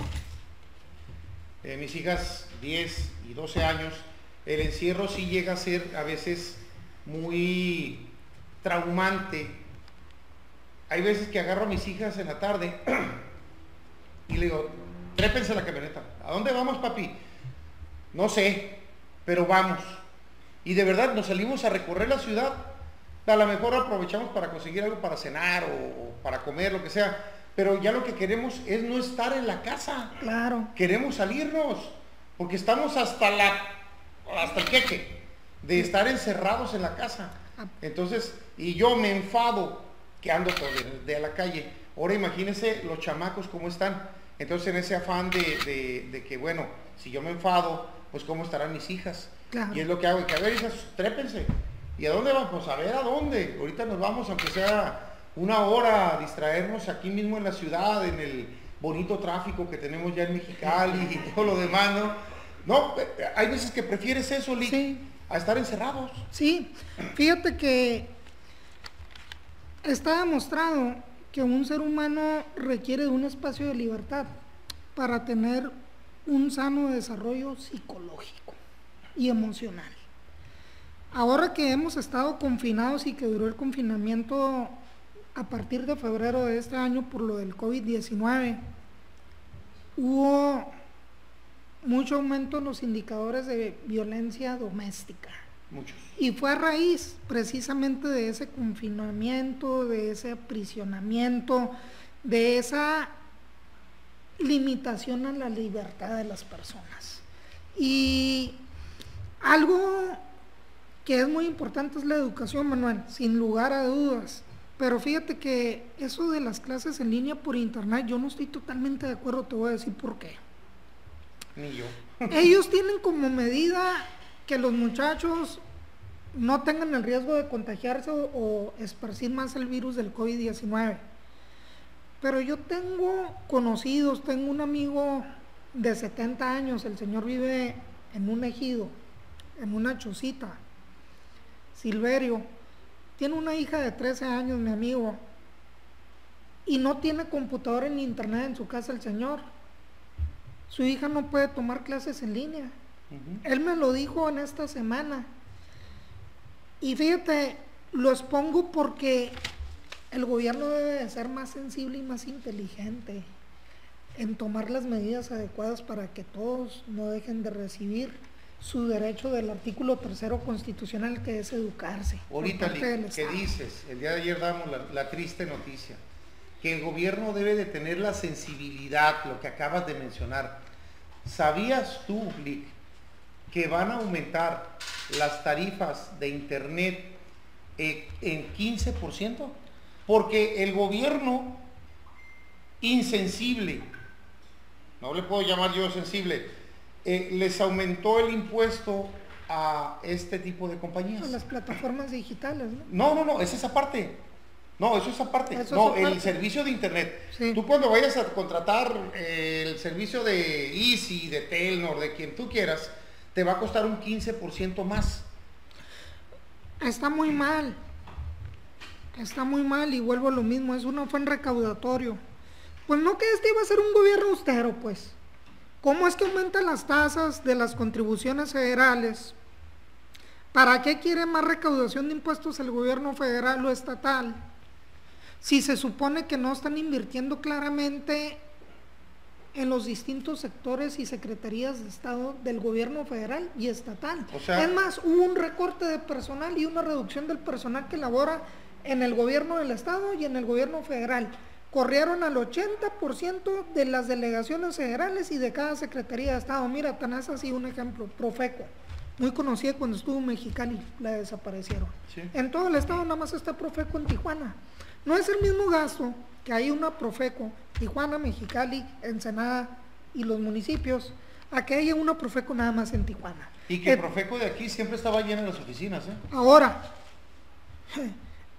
eh, mis hijas diez y doce años, el encierro sí llega a ser a veces muy traumante. Hay veces que agarro a mis hijas en la tarde y le digo, trépense a la camioneta. ¿A dónde vamos, papi? No sé, pero vamos. Y de verdad nos salimos a recorrer la ciudad. A lo mejor aprovechamos para conseguir algo para cenar o, o para comer, lo que sea. Pero ya lo que queremos es no estar en la casa. Claro. Queremos salirnos, porque estamos hasta la, hasta el queque de estar encerrados en la casa. Entonces, y yo me enfado que ando todo de, de la calle. Ahora imagínense los chamacos cómo están. Entonces en ese afán de, de, de que, bueno, si yo me enfado, pues cómo estarán mis hijas. Claro. Y es lo que hago, que a ver, hijas, trépense. ¿Y a dónde vamos? Pues a ver a dónde. Ahorita nos vamos, aunque sea una hora, a distraernos aquí mismo en la ciudad, en el bonito tráfico que tenemos ya en Mexicali y todo lo demás, ¿no? No, hay veces que prefieres eso, Lick, Sí. a estar encerrados. Sí, fíjate que está demostrado que un ser humano requiere de un espacio de libertad para tener un sano desarrollo psicológico y emocional. Ahora que hemos estado confinados y que duró el confinamiento a partir de febrero de este año por lo del COVID diecinueve, hubo mucho aumento en los indicadores de violencia doméstica. Muchos. Y fue a raíz precisamente de ese confinamiento, de ese aprisionamiento, de esa limitación a la libertad de las personas. Y algo que es muy importante es la educación, Manuel, sin lugar a dudas. Pero fíjate que eso de las clases en línea por internet, yo no estoy totalmente de acuerdo, te voy a decir por qué. Ni yo. Ellos tienen como medida que los muchachos no tengan el riesgo de contagiarse o, o esparcir más el virus del COVID diecinueve. Pero yo tengo conocidos, tengo un amigo de setenta años, el señor vive en un ejido, en una chocita, Silverio, tiene una hija de trece años, mi amigo, y no tiene computadora ni internet en su casa el señor. Su hija no puede tomar clases en línea. Uh-huh. Él me lo dijo en esta semana. Y fíjate, lo expongo porque el gobierno debe de ser más sensible y más inteligente en tomar las medidas adecuadas para que todos no dejen de recibir su derecho del artículo tercero constitucional, que es educarse. Ahorita, ¿qué dices? El día de ayer damos la, la triste noticia, que el gobierno debe de tener la sensibilidad, lo que acabas de mencionar. ¿Sabías tú, Lick, que van a aumentar las tarifas de internet eh, en quince por ciento? Porque el gobierno insensible, no le puedo llamar yo sensible, eh, les aumentó el impuesto a este tipo de compañías. A las plataformas digitales, ¿no? No, no, no, es esa parte. No, eso es aparte. Eso no, es aparte. El servicio de internet. Sí. Tú cuando vayas a contratar eh, el servicio de Easy, de Telnor, de quien tú quieras, te va a costar un quince por ciento más. Está muy mal. Está muy mal y vuelvo a lo mismo, es un afán recaudatorio. Pues no que este iba a ser un gobierno austero, pues. ¿Cómo es que aumentan las tasas de las contribuciones federales? ¿Para qué quiere más recaudación de impuestos el gobierno federal o estatal? Si se supone que no están invirtiendo claramente en los distintos sectores y secretarías de Estado del gobierno federal y estatal. O sea, es más, hubo un recorte de personal y una reducción del personal que labora en el gobierno del Estado y en el gobierno federal. Corrieron al ochenta por ciento de las delegaciones federales y de cada secretaría de Estado. Mira, tan es así un ejemplo, Profeco, muy conocida cuando estuvo en Mexicali, la desaparecieron. Sí. En todo el Estado nada más está Profeco en Tijuana. No es el mismo gasto que hay una Profeco, Tijuana, Mexicali, Ensenada y los municipios, a que haya una Profeco nada más en Tijuana. Y que eh, Profeco de aquí siempre estaba llena en las oficinas, ¿eh? Ahora,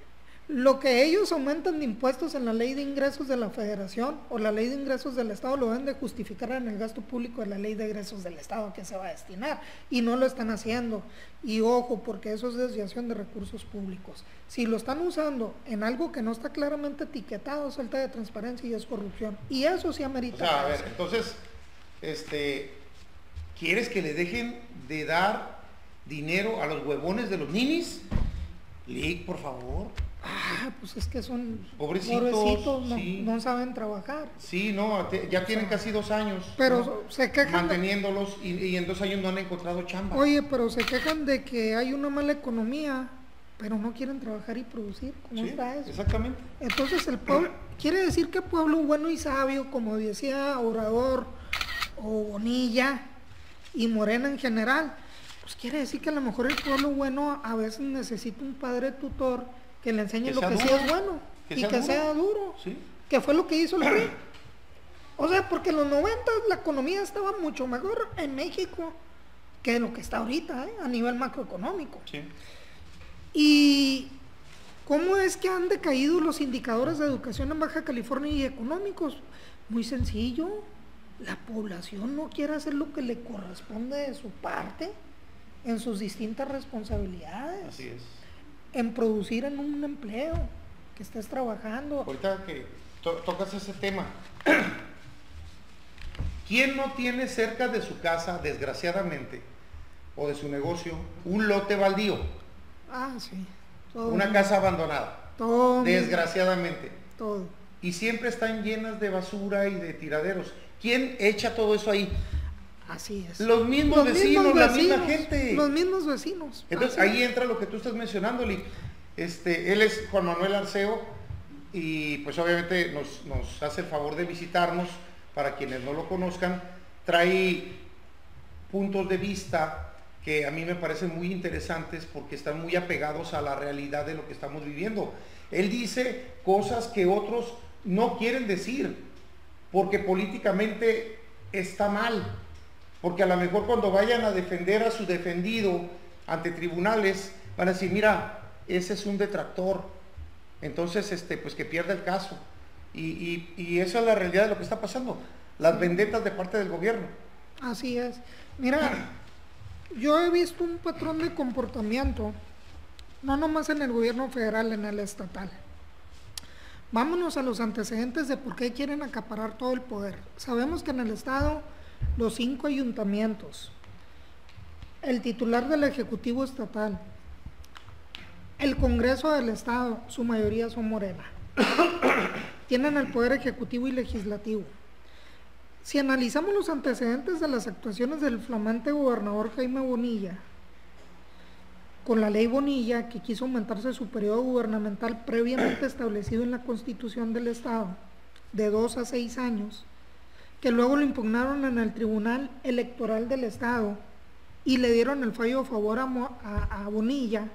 Lo que ellos aumentan de impuestos en la ley de ingresos de la federación o la ley de ingresos del estado lo deben de justificar en el gasto público de la ley de ingresos del estado que se va a destinar, y no lo están haciendo. Y ojo, porque eso es desviación de recursos públicos. Si lo están usando en algo que no está claramente etiquetado, es falta de transparencia y es corrupción, y eso sí amerita. O sea, a ver, entonces, este, ¿quieres que le dejen de dar dinero a los huevones de los ninis? Lick, por favor. Ah, pues es que son pobrecitos, pobrecitos, no, sí. no saben trabajar. Sí, no, te, ya tienen casi dos años. Pero ¿no? se quejan manteniéndolos y, y en dos años no han encontrado chamba. Oye, pero se quejan de que hay una mala economía, pero no quieren trabajar y producir. ¿Cómo Sí, está eso? exactamente. Entonces el pueblo, quiere decir que pueblo bueno y sabio, como decía Obrador o Bonilla y Morena en general, pues quiere decir que a lo mejor el pueblo bueno a veces necesita un padre tutor que le enseñe Que lo sea que sí duro, es bueno que y sea que duro. sea duro, Sí. que fue lo que hizo el P R I. O sea, porque en los noventa la economía estaba mucho mejor en México que lo que está ahorita, ¿eh? A nivel macroeconómico. Sí. ¿Y cómo es que han decaído los indicadores de educación en Baja California y económicos? Muy sencillo, la población no quiere hacer lo que le corresponde de su parte en sus distintas responsabilidades, Así es. en producir en un empleo, que estés trabajando. Ahorita que to tocas ese tema, ¿quién no tiene cerca de su casa, desgraciadamente, o de su negocio, un lote baldío? Ah, sí. Todo Una mundo. casa abandonada, Todo. desgraciadamente. Todo. Y siempre están llenas de basura y de tiraderos. ¿Quién echa todo eso ahí? Así es. Los mismos vecinos, la misma gente. Los mismos vecinos. Entonces Así ahí es. entra lo que tú estás mencionando, Lick. Este, él es Juan Manuel Arceo y pues obviamente nos, nos hace el favor de visitarnos, para quienes no lo conozcan, trae puntos de vista que a mí me parecen muy interesantes porque están muy apegados a la realidad de lo que estamos viviendo. Él dice cosas que otros no quieren decir porque políticamente está mal, porque a lo mejor cuando vayan a defender a su defendido ante tribunales van a decir, mira, ese es un detractor, entonces este, pues que pierda el caso. Y, y, y esa es la realidad de lo que está pasando, las vendetas de parte del gobierno. Así es. Mira, yo he visto un patrón de comportamiento, no nomás en el gobierno federal, en el estatal. Vámonos a los antecedentes de por qué quieren acaparar todo el poder. Sabemos que en el estado, los cinco ayuntamientos, el titular del Ejecutivo Estatal, el Congreso del Estado, su mayoría son Morena. Tienen el poder ejecutivo y legislativo. Si analizamos los antecedentes de las actuaciones del flamante gobernador Jaime Bonilla, con la ley Bonilla, que quiso aumentarse su periodo gubernamental previamente establecido en la Constitución del Estado, de dos a seis años, que luego lo impugnaron en el Tribunal Electoral del Estado y le dieron el fallo a favor a, a, a Bonilla,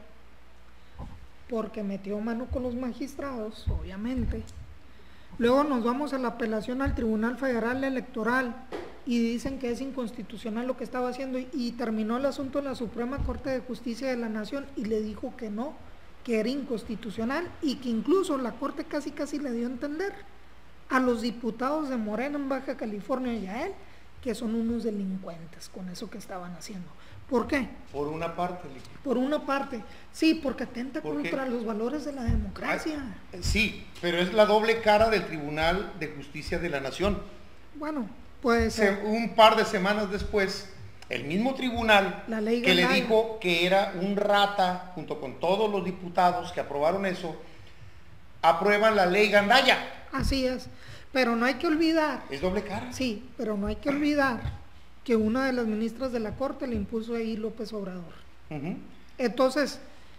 porque metió mano con los magistrados, obviamente. Luego nos vamos a la apelación al Tribunal Federal Electoral y dicen que es inconstitucional lo que estaba haciendo, y, y terminó el asunto en la Suprema Corte de Justicia de la Nación y le dijo que no, que era inconstitucional, y que incluso la Corte casi casi le dio a entender a los diputados de Morena en Baja California y a él que son unos delincuentes con eso que estaban haciendo. ¿Por qué? Por una parte, Lick. Por una parte, sí, porque atenta ¿Por qué? contra los valores de la democracia. Ah, sí, pero es la doble cara del Tribunal de Justicia de la Nación. Bueno, pues Se- un par de semanas después, el mismo tribunal La ley que le Gandaya. dijo que era un rata, junto con todos los diputados que aprobaron eso, aprueban la ley Gandaya. así es, pero no hay que olvidar, Es doble cara. sí, pero no hay que olvidar que una de las ministras de la Corte le impuso ahí López Obrador. Ujú. Entonces,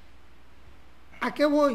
¿a qué voy?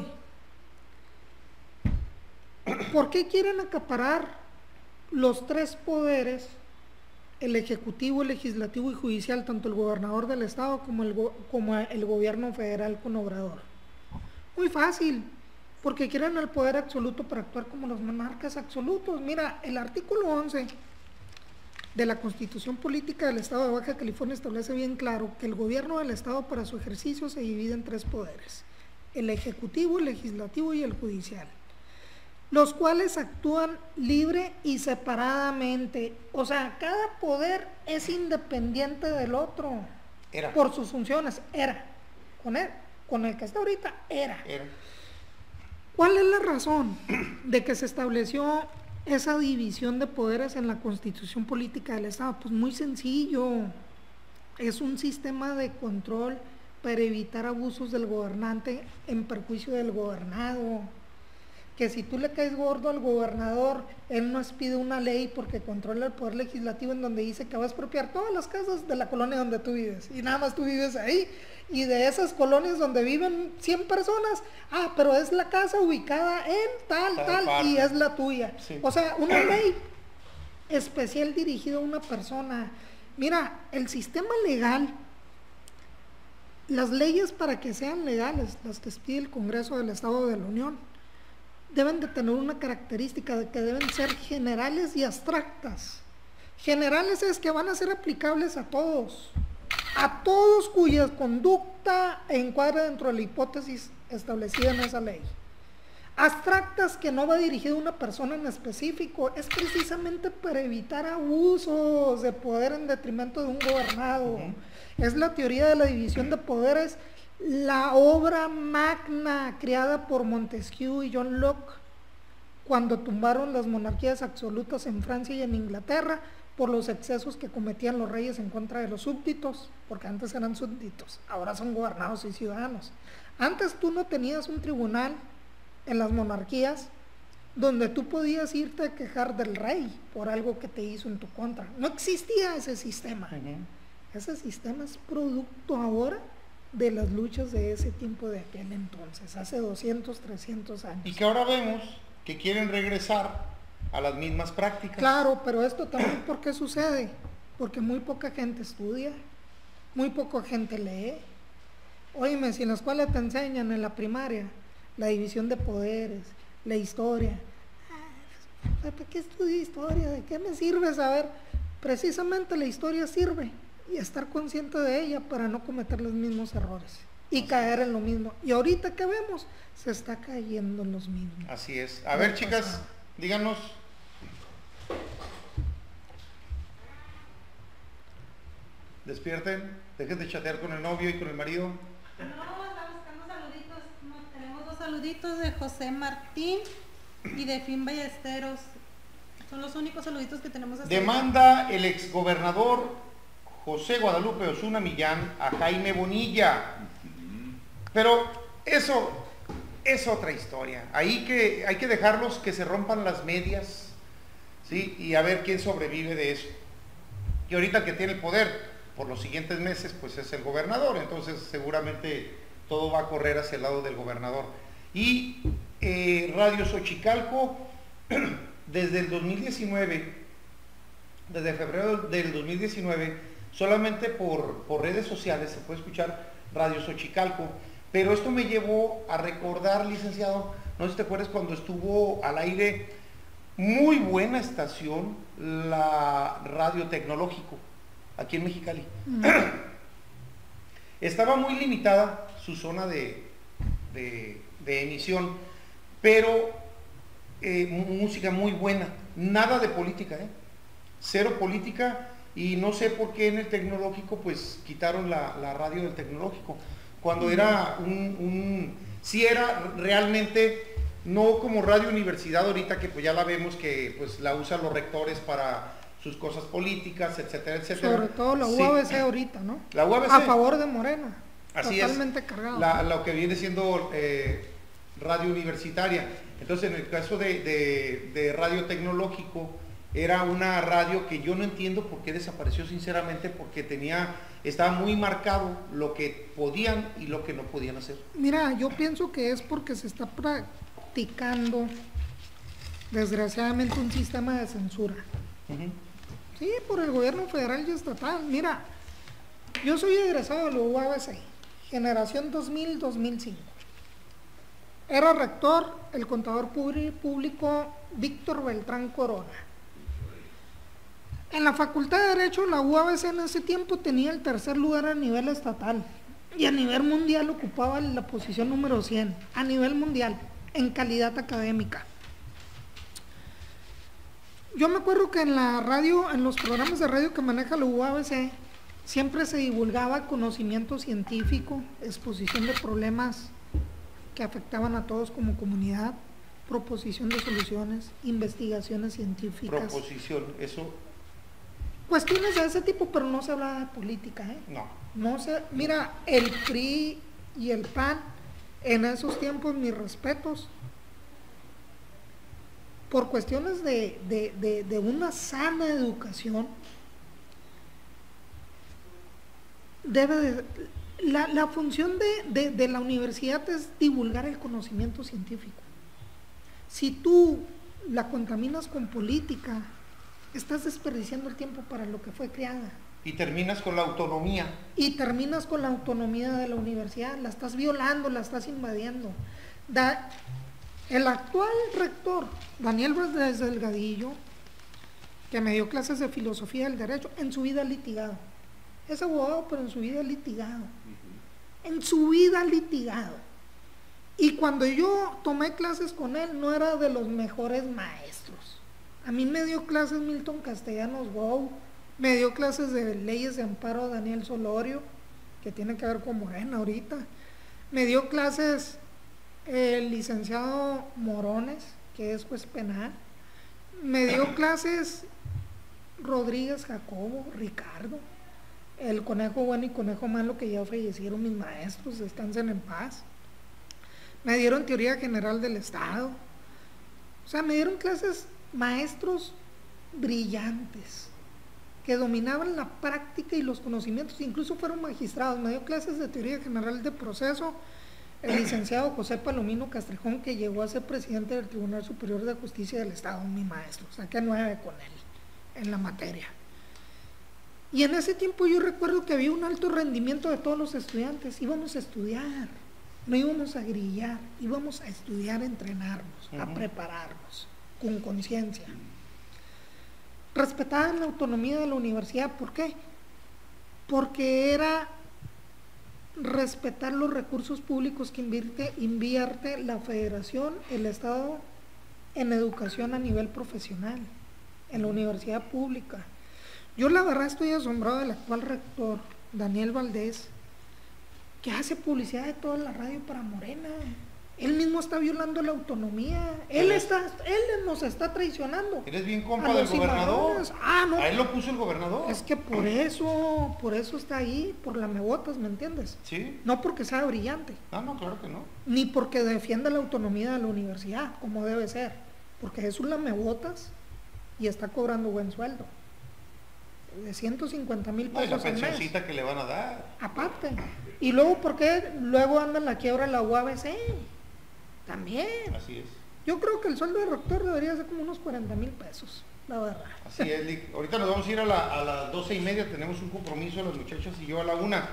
¿Por qué quieren acaparar los tres poderes, el ejecutivo, el legislativo y judicial, tanto el gobernador del estado como el, go- como el gobierno federal con Obrador? Muy fácil, porque quieren el poder absoluto para actuar como los monarcas absolutos. Mira, el artículo once de la Constitución Política del Estado de Baja California establece bien claro que el gobierno del estado para su ejercicio se divide en tres poderes: el ejecutivo, el legislativo y el judicial, los cuales actúan libre y separadamente. O sea, cada poder es independiente del otro. Era. Por sus funciones. Era. Con él, con el que está ahorita, era. Era. ¿Cuál es la razón de que se estableció esa división de poderes en la Constitución Política del Estado? Pues muy sencillo. Es un sistema de control para evitar abusos del gobernante en perjuicio del gobernado. Que si tú le caes gordo al gobernador, él no expide una ley porque controla el poder legislativo en donde dice que va a expropiar todas las casas de la colonia donde tú vives y nada más tú vives ahí, y de esas colonias donde viven cien personas, ah, pero es la casa ubicada en tal, tal, tal parte. Y es la tuya. Sí. O sea, una ley especial dirigida a una persona. Mira, el sistema legal, las leyes para que sean legales, las que expide el Congreso del Estado de la Unión, deben de tener una característica de que deben ser generales y abstractas. Generales es que van a ser aplicables a todos, a todos cuya conducta encuadre dentro de la hipótesis establecida en esa ley. Abstractas, que no va dirigida a una persona en específico, es precisamente para evitar abusos de poder en detrimento de un gobernado. Uh-huh. Es la teoría de la división de poderes, la obra magna creada por Montesquieu y John Locke cuando tumbaron las monarquías absolutas en Francia y en Inglaterra por los excesos que cometían los reyes en contra de los súbditos, porque antes eran súbditos, ahora son gobernados y ciudadanos. Antes tú no tenías un tribunal en las monarquías donde tú podías irte a quejar del rey por algo que te hizo en tu contra. No existía ese sistema. Uh-huh. Ese sistema es producto ahora de las luchas de ese tiempo, de aquel entonces, hace doscientos, trescientos años. Y que ahora vemos que quieren regresar a las mismas prácticas. Claro, pero esto también, ¿por qué sucede? Porque muy poca gente estudia, muy poca gente lee. Óyeme, si en la escuela te enseñan en la primaria la división de poderes, la historia, ¿para qué estudio historia? ¿De qué me sirve saber? Precisamente la historia sirve y estar consciente de ella para no cometer los mismos errores y Así caer es. en lo mismo. Y ahorita que vemos, se está cayendo en los mismos. Así es. A ver, chicas, pasado. díganos. Despierten, dejen de chatear con el novio y con el marido. No, estamos buscando saluditos. No, tenemos dos saluditos de José Martín y de Fin Ballesteros. Son los únicos saluditos que tenemos. Hasta Demanda el exgobernador José Guadalupe Osuna Millán a Jaime Bonilla. Pero eso es otra historia. Ahí que hay que dejarlos que se rompan las medias, ¿sí? Y a ver quién sobrevive de eso. Y ahorita que tiene el poder por los siguientes meses, pues es el gobernador. Entonces seguramente todo va a correr hacia el lado del gobernador. Y eh, Radio Xochicalco, desde el dos mil diecinueve, desde febrero del dos mil diecinueve, solamente por, por redes sociales se puede escuchar Radio Xochicalco, pero esto me llevó a recordar, licenciado, no sé si te acuerdas cuando estuvo al aire, muy buena estación, la Radio Tecnológico, aquí en Mexicali. Mm. Estaba muy limitada su zona de, de, de emisión, pero eh, música muy buena, nada de política, ¿eh? Cero política. Y no sé por qué en el Tecnológico pues quitaron la, la radio del Tecnológico, cuando era un, un, sí era realmente, no como Radio Universidad ahorita que pues ya la vemos que pues la usan los rectores para sus cosas políticas, etcétera, etcétera. Sobre todo la U A B C sí. ahorita, ¿no? La U A B C. A favor de Morena. Así totalmente es. cargado. La, lo que viene siendo eh, Radio Universitaria. Entonces en el caso de, de, de Radio Tecnológico, era una radio que yo no entiendo por qué desapareció, sinceramente, porque tenía, estaba muy marcado lo que podían y lo que no podían hacer. Mira, yo pienso que es porque se está practicando, desgraciadamente, un sistema de censura. Uh-huh. Sí, por el gobierno federal y estatal. Mira, yo soy egresado de la U A B C, generación dos mil a dos mil cinco. Era rector el contador público Víctor Beltrán Corona. En la Facultad de Derecho, la U A B C en ese tiempo tenía el tercer lugar a nivel estatal y a nivel mundial ocupaba la posición número cien, a nivel mundial, en calidad académica. Yo me acuerdo que en la radio, en los programas de radio que maneja la U A B C, siempre se divulgaba conocimiento científico, exposición de problemas que afectaban a todos como comunidad, proposición de soluciones, investigaciones científicas. Proposición, eso... Cuestiones de ese tipo, pero no se hablaba de política, ¿eh? No. No se, mira, el P R I y el P A N, en esos tiempos, mis respetos, por cuestiones de, de, de, de una sana educación, debe de, la, la función de, de, de la universidad es divulgar el conocimiento científico. Si tú la contaminas con política, estás desperdiciando el tiempo para lo que fue creada. Y terminas con la autonomía. Y terminas con la autonomía de la universidad, la estás violando, la estás invadiendo. Da, el actual rector, Daniel Valdés Delgadillo, que me dio clases de filosofía del derecho, en su vida ha litigado. Es abogado, pero en su vida ha litigado. En su vida ha litigado. Y cuando yo tomé clases con él, no era de los mejores maestros. A mí me dio clases Milton Castellanos Wow, me dio clases de leyes de amparo a Daniel Solorio, que tiene que ver con Morena ahorita. Me dio clases el licenciado Morones, que es juez penal. Me dio clases Rodríguez Jacobo, Ricardo, el Conejo Bueno y Conejo Malo, que ya fallecieron mis maestros, descansen en paz. Me dieron teoría general del Estado. O sea, me dieron clases maestros brillantes, que dominaban la práctica y los conocimientos, incluso fueron magistrados. Me dio clases de teoría general de proceso el licenciado José Palomino Castrejón, que llegó a ser presidente del Tribunal Superior de Justicia del Estado, mi maestro. Saqué nueve con él en la materia. Y en ese tiempo yo recuerdo que había un alto rendimiento de todos los estudiantes. Íbamos a estudiar, no íbamos a grillar, íbamos a estudiar, a entrenarnos, uh-huh. a prepararnos con conciencia. Respetaban la autonomía de la universidad. ¿Por qué? Porque era respetar los recursos públicos que invierte, invierte la federación, el Estado, en educación a nivel profesional, en la universidad pública. Yo la verdad estoy asombrado del actual rector, Daniel Valdés, que hace publicidad de toda la radio para Morena. Él mismo está violando la autonomía. Él está, él nos está traicionando. Eres bien compa del gobernador. Ah, no. A él lo puso el gobernador. Es que por eso, por eso está ahí, por lamebotas, ¿me entiendes? Sí. No porque sea brillante. No, no, claro que no. Ni porque defienda la autonomía de la universidad, como debe ser. Porque es un lamebotas y está cobrando buen sueldo. De ciento cincuenta mil pesos no, y la al mes. pensioncita que le van a dar. Aparte. Y luego, ¿por qué luego anda en la quiebra la U A B C? También. Así es. Yo creo que el sueldo de rector debería ser como unos cuarenta mil pesos, la verdad. Así es, Lick. Ahorita nos vamos a ir a, la, a las doce y media, tenemos un compromiso, las muchachas y yo a la una.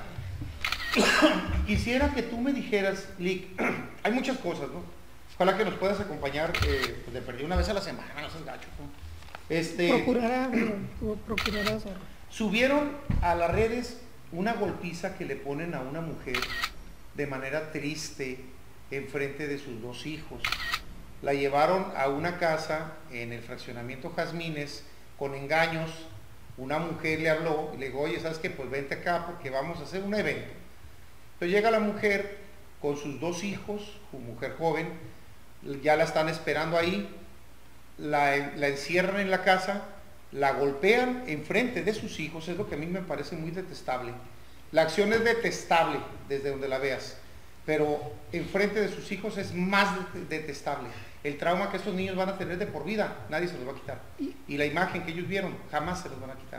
Quisiera que tú me dijeras, Lick, hay muchas cosas, ¿no? Ojalá que nos puedas acompañar, eh, pues de perdí una vez a la semana, no seas gacho, ¿no? Este, procurará, procurará hacerlo. Subieron a las redes una golpiza que le ponen a una mujer de manera triste enfrente de sus dos hijos. La llevaron a una casa en el fraccionamiento Jazmines con engaños. Una mujer le habló y le dijo, oye, ¿sabes qué? Pues vente acá porque vamos a hacer un evento. Entonces llega la mujer con sus dos hijos, su mujer joven, ya la están esperando ahí, la, la encierran en la casa, la golpean enfrente de sus hijos, es lo que a mí me parece muy detestable. La acción es detestable desde donde la veas, pero enfrente de sus hijos es más detestable. El trauma que estos niños van a tener de por vida, nadie se los va a quitar. Y la imagen que ellos vieron, jamás se los van a quitar.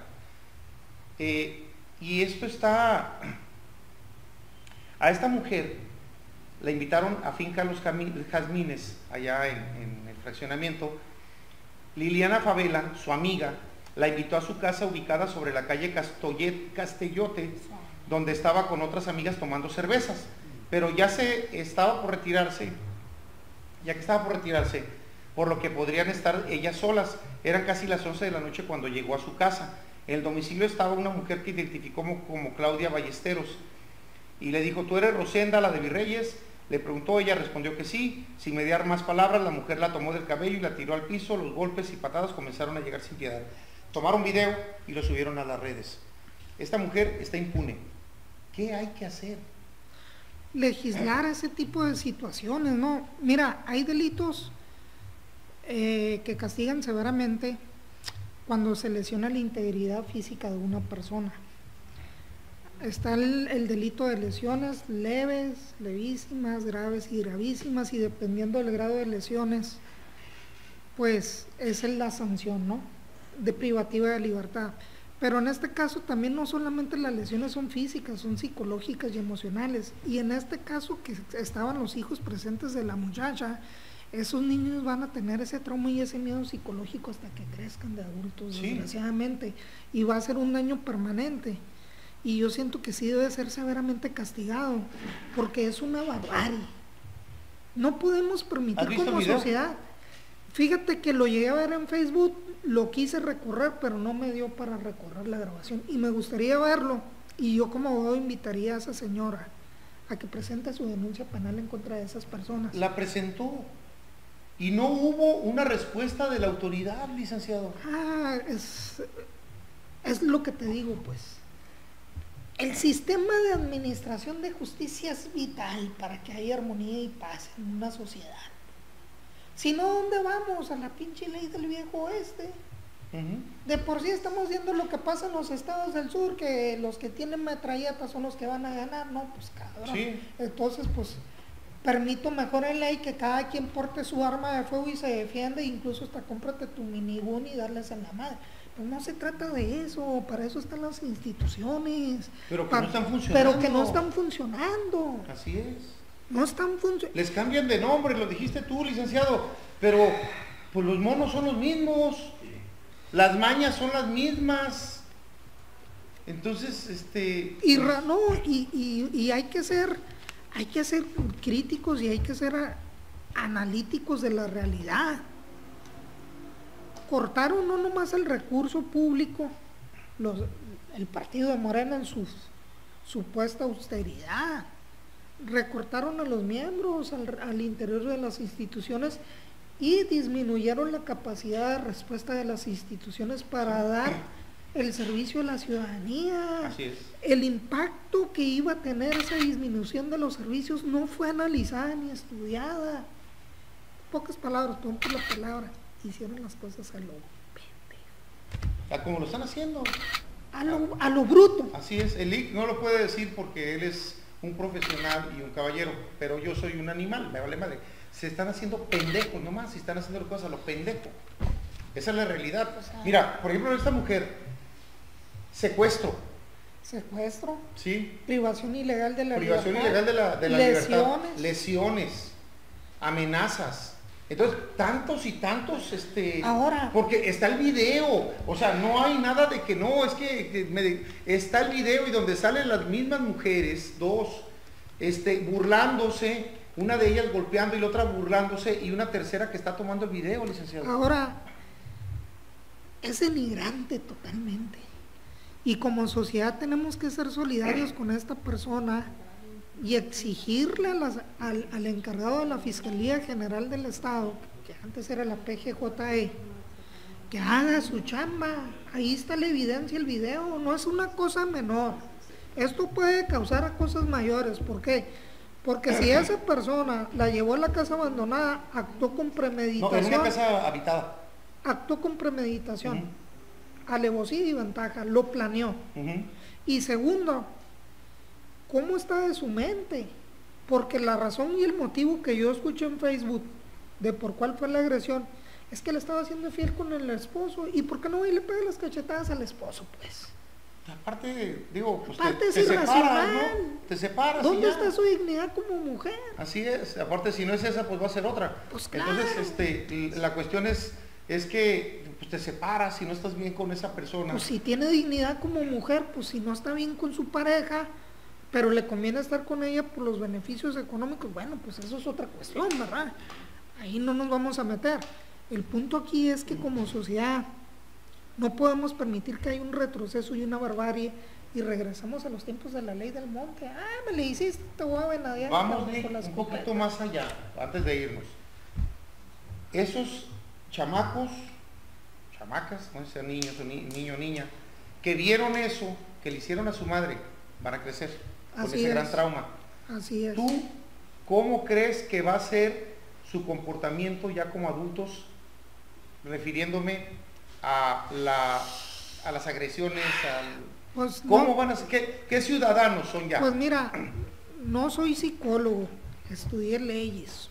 Eh, y esto está... A esta mujer la invitaron a Finca Los Jazmines, allá en, en el fraccionamiento. Liliana Favela, su amiga, la invitó a su casa ubicada sobre la calle Castellet, Castellote, donde estaba con otras amigas tomando cervezas. Pero ya se estaba por retirarse, ya que estaba por retirarse, por lo que podrían estar ellas solas. Eran casi las once de la noche cuando llegó a su casa. En el domicilio estaba una mujer que identificó como, como Claudia Ballesteros. y le dijo, ¿tú eres Rosenda, la de Virreyes? Le preguntó, ella respondió que sí. Sin mediar más palabras, la mujer la tomó del cabello y la tiró al piso. Los golpes y patadas comenzaron a llegar sin piedad. Tomaron video y lo subieron a las redes. Esta mujer está impune. ¿Qué hay que hacer? Legislar ese tipo de situaciones, ¿no? Mira, hay delitos eh, que castigan severamente cuando se lesiona la integridad física de una persona. Está el, el delito de lesiones leves, levísimas, graves y gravísimas, y dependiendo del grado de lesiones, pues esa es la sanción, ¿no? De privativa de libertad. Pero en este caso también no solamente las lesiones son físicas, son psicológicas y emocionales. Y en este caso que estaban los hijos presentes de la muchacha, esos niños van a tener ese trauma y ese miedo psicológico hasta que crezcan de adultos, sí, desgraciadamente, y va a ser un daño permanente. Y yo siento que sí debe ser severamente castigado, porque es una barbarie. No podemos permitir como sociedad. Fíjate que lo llegué a ver en Facebook, lo quise recorrer, pero no me dio para recorrer la grabación. Y me gustaría verlo, y yo como abogado invitaría a esa señora a que presente su denuncia penal en contra de esas personas. La presentó, y no hubo una respuesta de la autoridad, licenciado. Ah, es, es lo que te digo, pues. El sistema de administración de justicia es vital para que haya armonía y paz en una sociedad. Si no, ¿dónde vamos? A la pinche ley del viejo oeste. Uh-huh. De por sí estamos viendo lo que pasa en los estados del sur, que los que tienen metralletas son los que van a ganar, ¿no? Pues cabrón. Sí. Entonces, pues, permito mejor en ley que cada quien porte su arma de fuego y se defiende, incluso hasta cómprate tu minigun y darles en la madre. Pues no se trata de eso, para eso están las instituciones. Pero que para, no están funcionando. Pero que no están funcionando. Así es. No están funcionando. Les cambian de nombre, lo dijiste tú, licenciado, pero pues los monos son los mismos, las mañas son las mismas. Entonces, este... Y, no, y, y, y hay que ser, hay que ser críticos y hay que ser a, analíticos de la realidad. Cortaron no nomás el recurso público, los, el partido de Morena en su supuesta austeridad, recortaron a los miembros al, al interior de las instituciones y disminuyeron la capacidad de respuesta de las instituciones para dar el servicio a la ciudadanía. Así es. El impacto que iba a tener esa disminución de los servicios no fue analizada ni estudiada. Pocas palabras, tomo por la palabra. Hicieron las cosas a lo pendejo. A como lo están haciendo. A lo, a lo bruto. Así es, el I C no lo puede decir porque él es un profesional y un caballero, pero yo soy un animal, me vale madre. Se están haciendo pendejos nomás, se están haciendo las cosas a lo pendejo. Esa es la realidad. Mira, por ejemplo, esta mujer, secuestro. Secuestro. Sí. Privación ilegal de la Privación libertad. ilegal de la, de la lesiones. libertad. Lesiones. Amenazas. Entonces, tantos y tantos, este... Ahora... Porque está el video, o sea, no hay nada de que no, es que, que me, está el video y donde salen las mismas mujeres, dos, este, burlándose, una de ellas golpeando y la otra burlándose, y una tercera que está tomando el video, licenciado. Ahora, es denigrante totalmente. Y como sociedad tenemos que ser solidarios con esta persona y exigirle a las, al, al encargado de la Fiscalía General del Estado, que antes era la P G J E, que haga su chamba. Ahí está la evidencia, el video, no es una cosa menor. Esto puede causar cosas mayores. ¿Por qué? Porque si esa persona la llevó a la casa abandonada, actuó con premeditación. No, en una casa habitada. Actuó con premeditación, uh-huh. alevosía y ventaja, lo planeó. Uh-huh. Y segundo, ¿cómo está de su mente? Porque la razón y el motivo que yo escuché en Facebook de por cuál fue la agresión es que le estaba haciendo fiel con el esposo. ¿Y por qué no le pega las cachetadas al esposo, pues? Aparte, digo, pues aparte te, es te separas, irracional. ¿no? Te separas. ¿Dónde está su dignidad como mujer? Así es. Aparte, si no es esa, pues va a ser otra. Pues claro. Entonces, este, la cuestión es, es que pues, te separas si no estás bien con esa persona. Pues si tiene dignidad como mujer, pues si no está bien con su pareja, pero le conviene estar con ella por los beneficios económicos, bueno, pues eso es otra cuestión, ¿verdad? Ahí no nos vamos a meter. El punto aquí es que como sociedad no podemos permitir que haya un retroceso y una barbarie y regresamos a los tiempos de la ley del monte. Ah, me le hiciste, te voy a venadear. Vamos por Nick, la un escopeta. poquito más allá, antes de irnos. Esos chamacos, chamacas, no sé si sean niños o ni, niño o niña, que vieron eso, que le hicieron a su madre, van a crecer con Así ese es. gran trauma. Así es. ¿Tú cómo crees que va a ser su comportamiento ya como adultos, refiriéndome a, la, a las agresiones, al, Pues cómo no, van a ser, qué, qué ciudadanos son ya? Pues mira, no soy psicólogo, estudié leyes.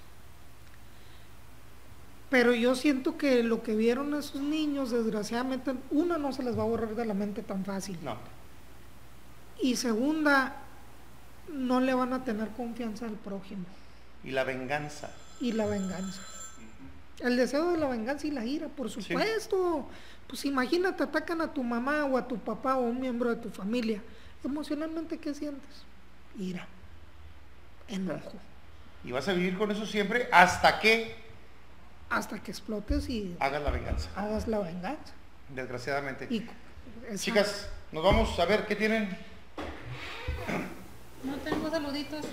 Pero yo siento que lo que vieron esos niños, desgraciadamente, una, no se les va a borrar de la mente tan fácil. No, Y segunda, no le van a tener confianza al prójimo y la venganza. y la venganza. El deseo de la venganza y la ira, por supuesto. Pues imagínate, atacan a tu mamá o a tu papá o a un miembro de tu familia. Emocionalmente, ¿qué sientes? Ira, enojo, Y vas a vivir con eso siempre hasta que hasta que explotes y hagas la venganza, hagas la venganza. desgraciadamente. Y, esa- Chicas, nos vamos a ver qué tienen. No tengo saluditos.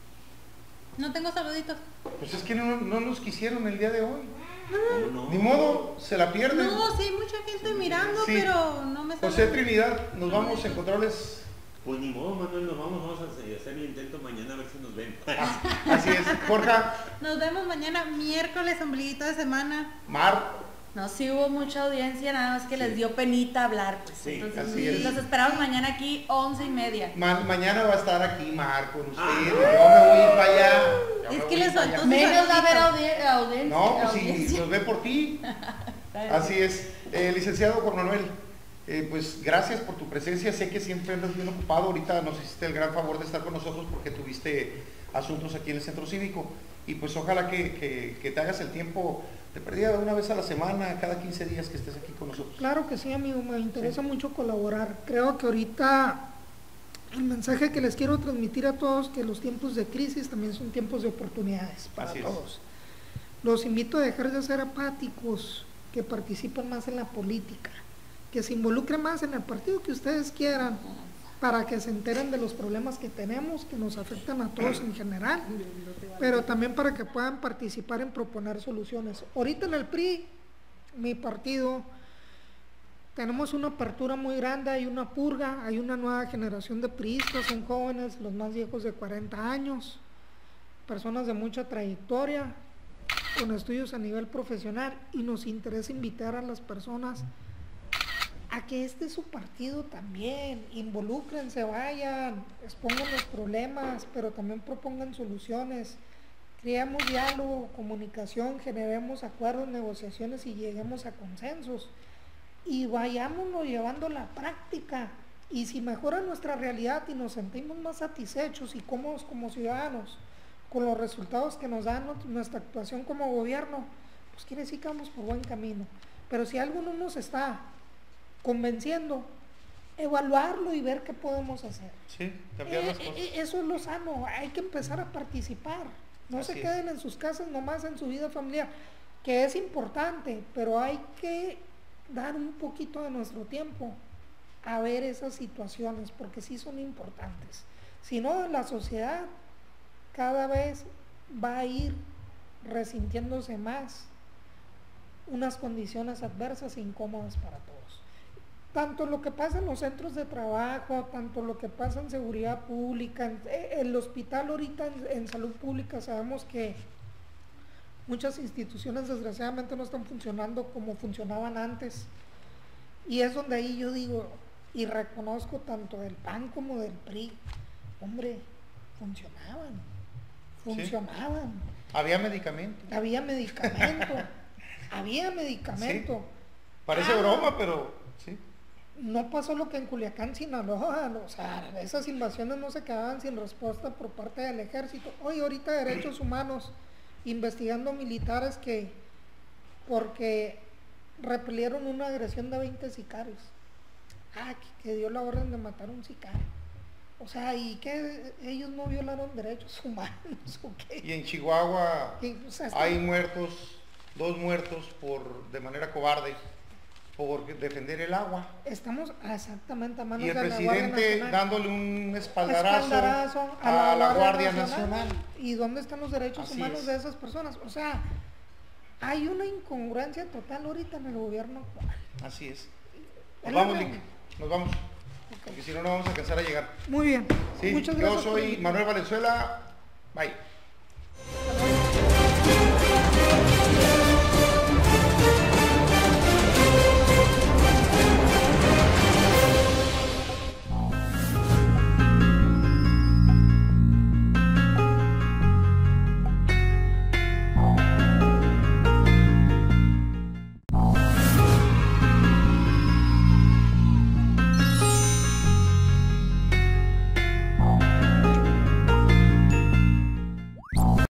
No tengo saluditos. Pues es que no, no nos quisieron el día de hoy. ¿Cómo no? Ni modo, se la pierden. No, sí, mucha gente mirando, Sí. pero no me José saludan. Trinidad, nos vamos a encontrarles. Pues ni modo, Manuel, nos vamos, vamos a hacer el intento mañana a ver si nos ven. Así es. Jorge, Nos vemos mañana, miércoles, ombliguito de semana. Mar, No, sí hubo mucha audiencia, nada más que les dio penita hablar, pues. Sí, Entonces, así es. los esperamos mañana aquí, once y media. ma- mañana va a estar aquí Mar con ustedes. Ah. Yo me voy a ir para allá. Yo Es me que voy a ir les para faltó allá. Menos va a haber audi- audiencia. No, pues si audiencia. los ve por ti. Así es. Eh, licenciado Juan Manuel, eh, pues gracias por tu presencia. Sé que siempre andas bien ocupado. Ahorita nos hiciste el gran favor de estar con nosotros porque tuviste asuntos aquí en el Centro Cívico. Y pues ojalá que, que, que te hagas el tiempo de perdida una vez a la semana, cada quince días que estés aquí con nosotros. Claro que sí, amigo, me interesa mucho colaborar. Creo que ahorita el mensaje que les quiero transmitir a todos, que los tiempos de crisis también son tiempos de oportunidades para Así es. todos. Los invito a dejar de ser apáticos, que participen más en la política, que se involucren más en el partido que ustedes quieran, para que se enteren de los problemas que tenemos, que nos afectan a todos en general, pero también para que puedan participar en proponer soluciones. Ahorita en el P R I, mi partido, tenemos una apertura muy grande, hay una purga, hay una nueva generación de priistas, son jóvenes, los más viejos de cuarenta años, personas de mucha trayectoria, con estudios a nivel profesional, y nos interesa invitar a las personas a que este es su partido también, involúcrense, vayan, expongan los problemas, pero también propongan soluciones, creamos diálogo, comunicación, generemos acuerdos, negociaciones y lleguemos a consensos, y vayámonos llevando a la práctica, y si mejora nuestra realidad y nos sentimos más satisfechos y cómodos como ciudadanos, con los resultados que nos da nuestra actuación como gobierno, pues quiere decir que vamos por buen camino, pero si algo no nos está convenciendo, evaluarlo y ver qué podemos hacer. Sí, cambiar las Eh, cosas. eh, eso es lo sano, hay que empezar a participar, no Así se es. queden en sus casas nomás en su vida familiar, que es importante, pero hay que dar un poquito de nuestro tiempo a ver esas situaciones, porque sí son importantes. Si no, la sociedad cada vez va a ir resintiéndose más unas condiciones adversas e incómodas para todos. Tanto lo que pasa en los centros de trabajo, tanto lo que pasa en seguridad pública, en el hospital ahorita en, en salud pública sabemos que muchas instituciones desgraciadamente no están funcionando como funcionaban antes, y es donde ahí yo digo y reconozco tanto del P A N como del P R I, hombre, funcionaban, funcionaban. Había medicamento. Había medicamento, había medicamento. Parece Ah. broma, pero sí. No pasó lo que en Culiacán, Sinaloa, o sea, esas invasiones no se quedaban sin respuesta por parte del ejército. Hoy ahorita derechos humanos, investigando militares que, porque repelieron una agresión de veinte sicarios. Ah, que, que dio la orden de matar a un sicario. O sea, ¿y que ellos no violaron derechos humanos o qué? Y en Chihuahua Y, o sea, está- hay muertos, dos muertos por de manera cobarde, por defender el agua. Estamos exactamente a manos Y el de la Guardia presidente Nacional. dándole un espaldarazo, Espaldarazo a, la Guardia Nacional. ¿Y dónde están los derechos Así humanos es. de esas personas? O sea, hay una incongruencia total ahorita en el gobierno actual. Así es. Es Nos la vamos, realidad. Lick. Nos vamos. Porque si no, no vamos a alcanzar a llegar. Muy bien. Sí, Muchas yo gracias por soy invitarme. Manuel Valenzuela. Bye.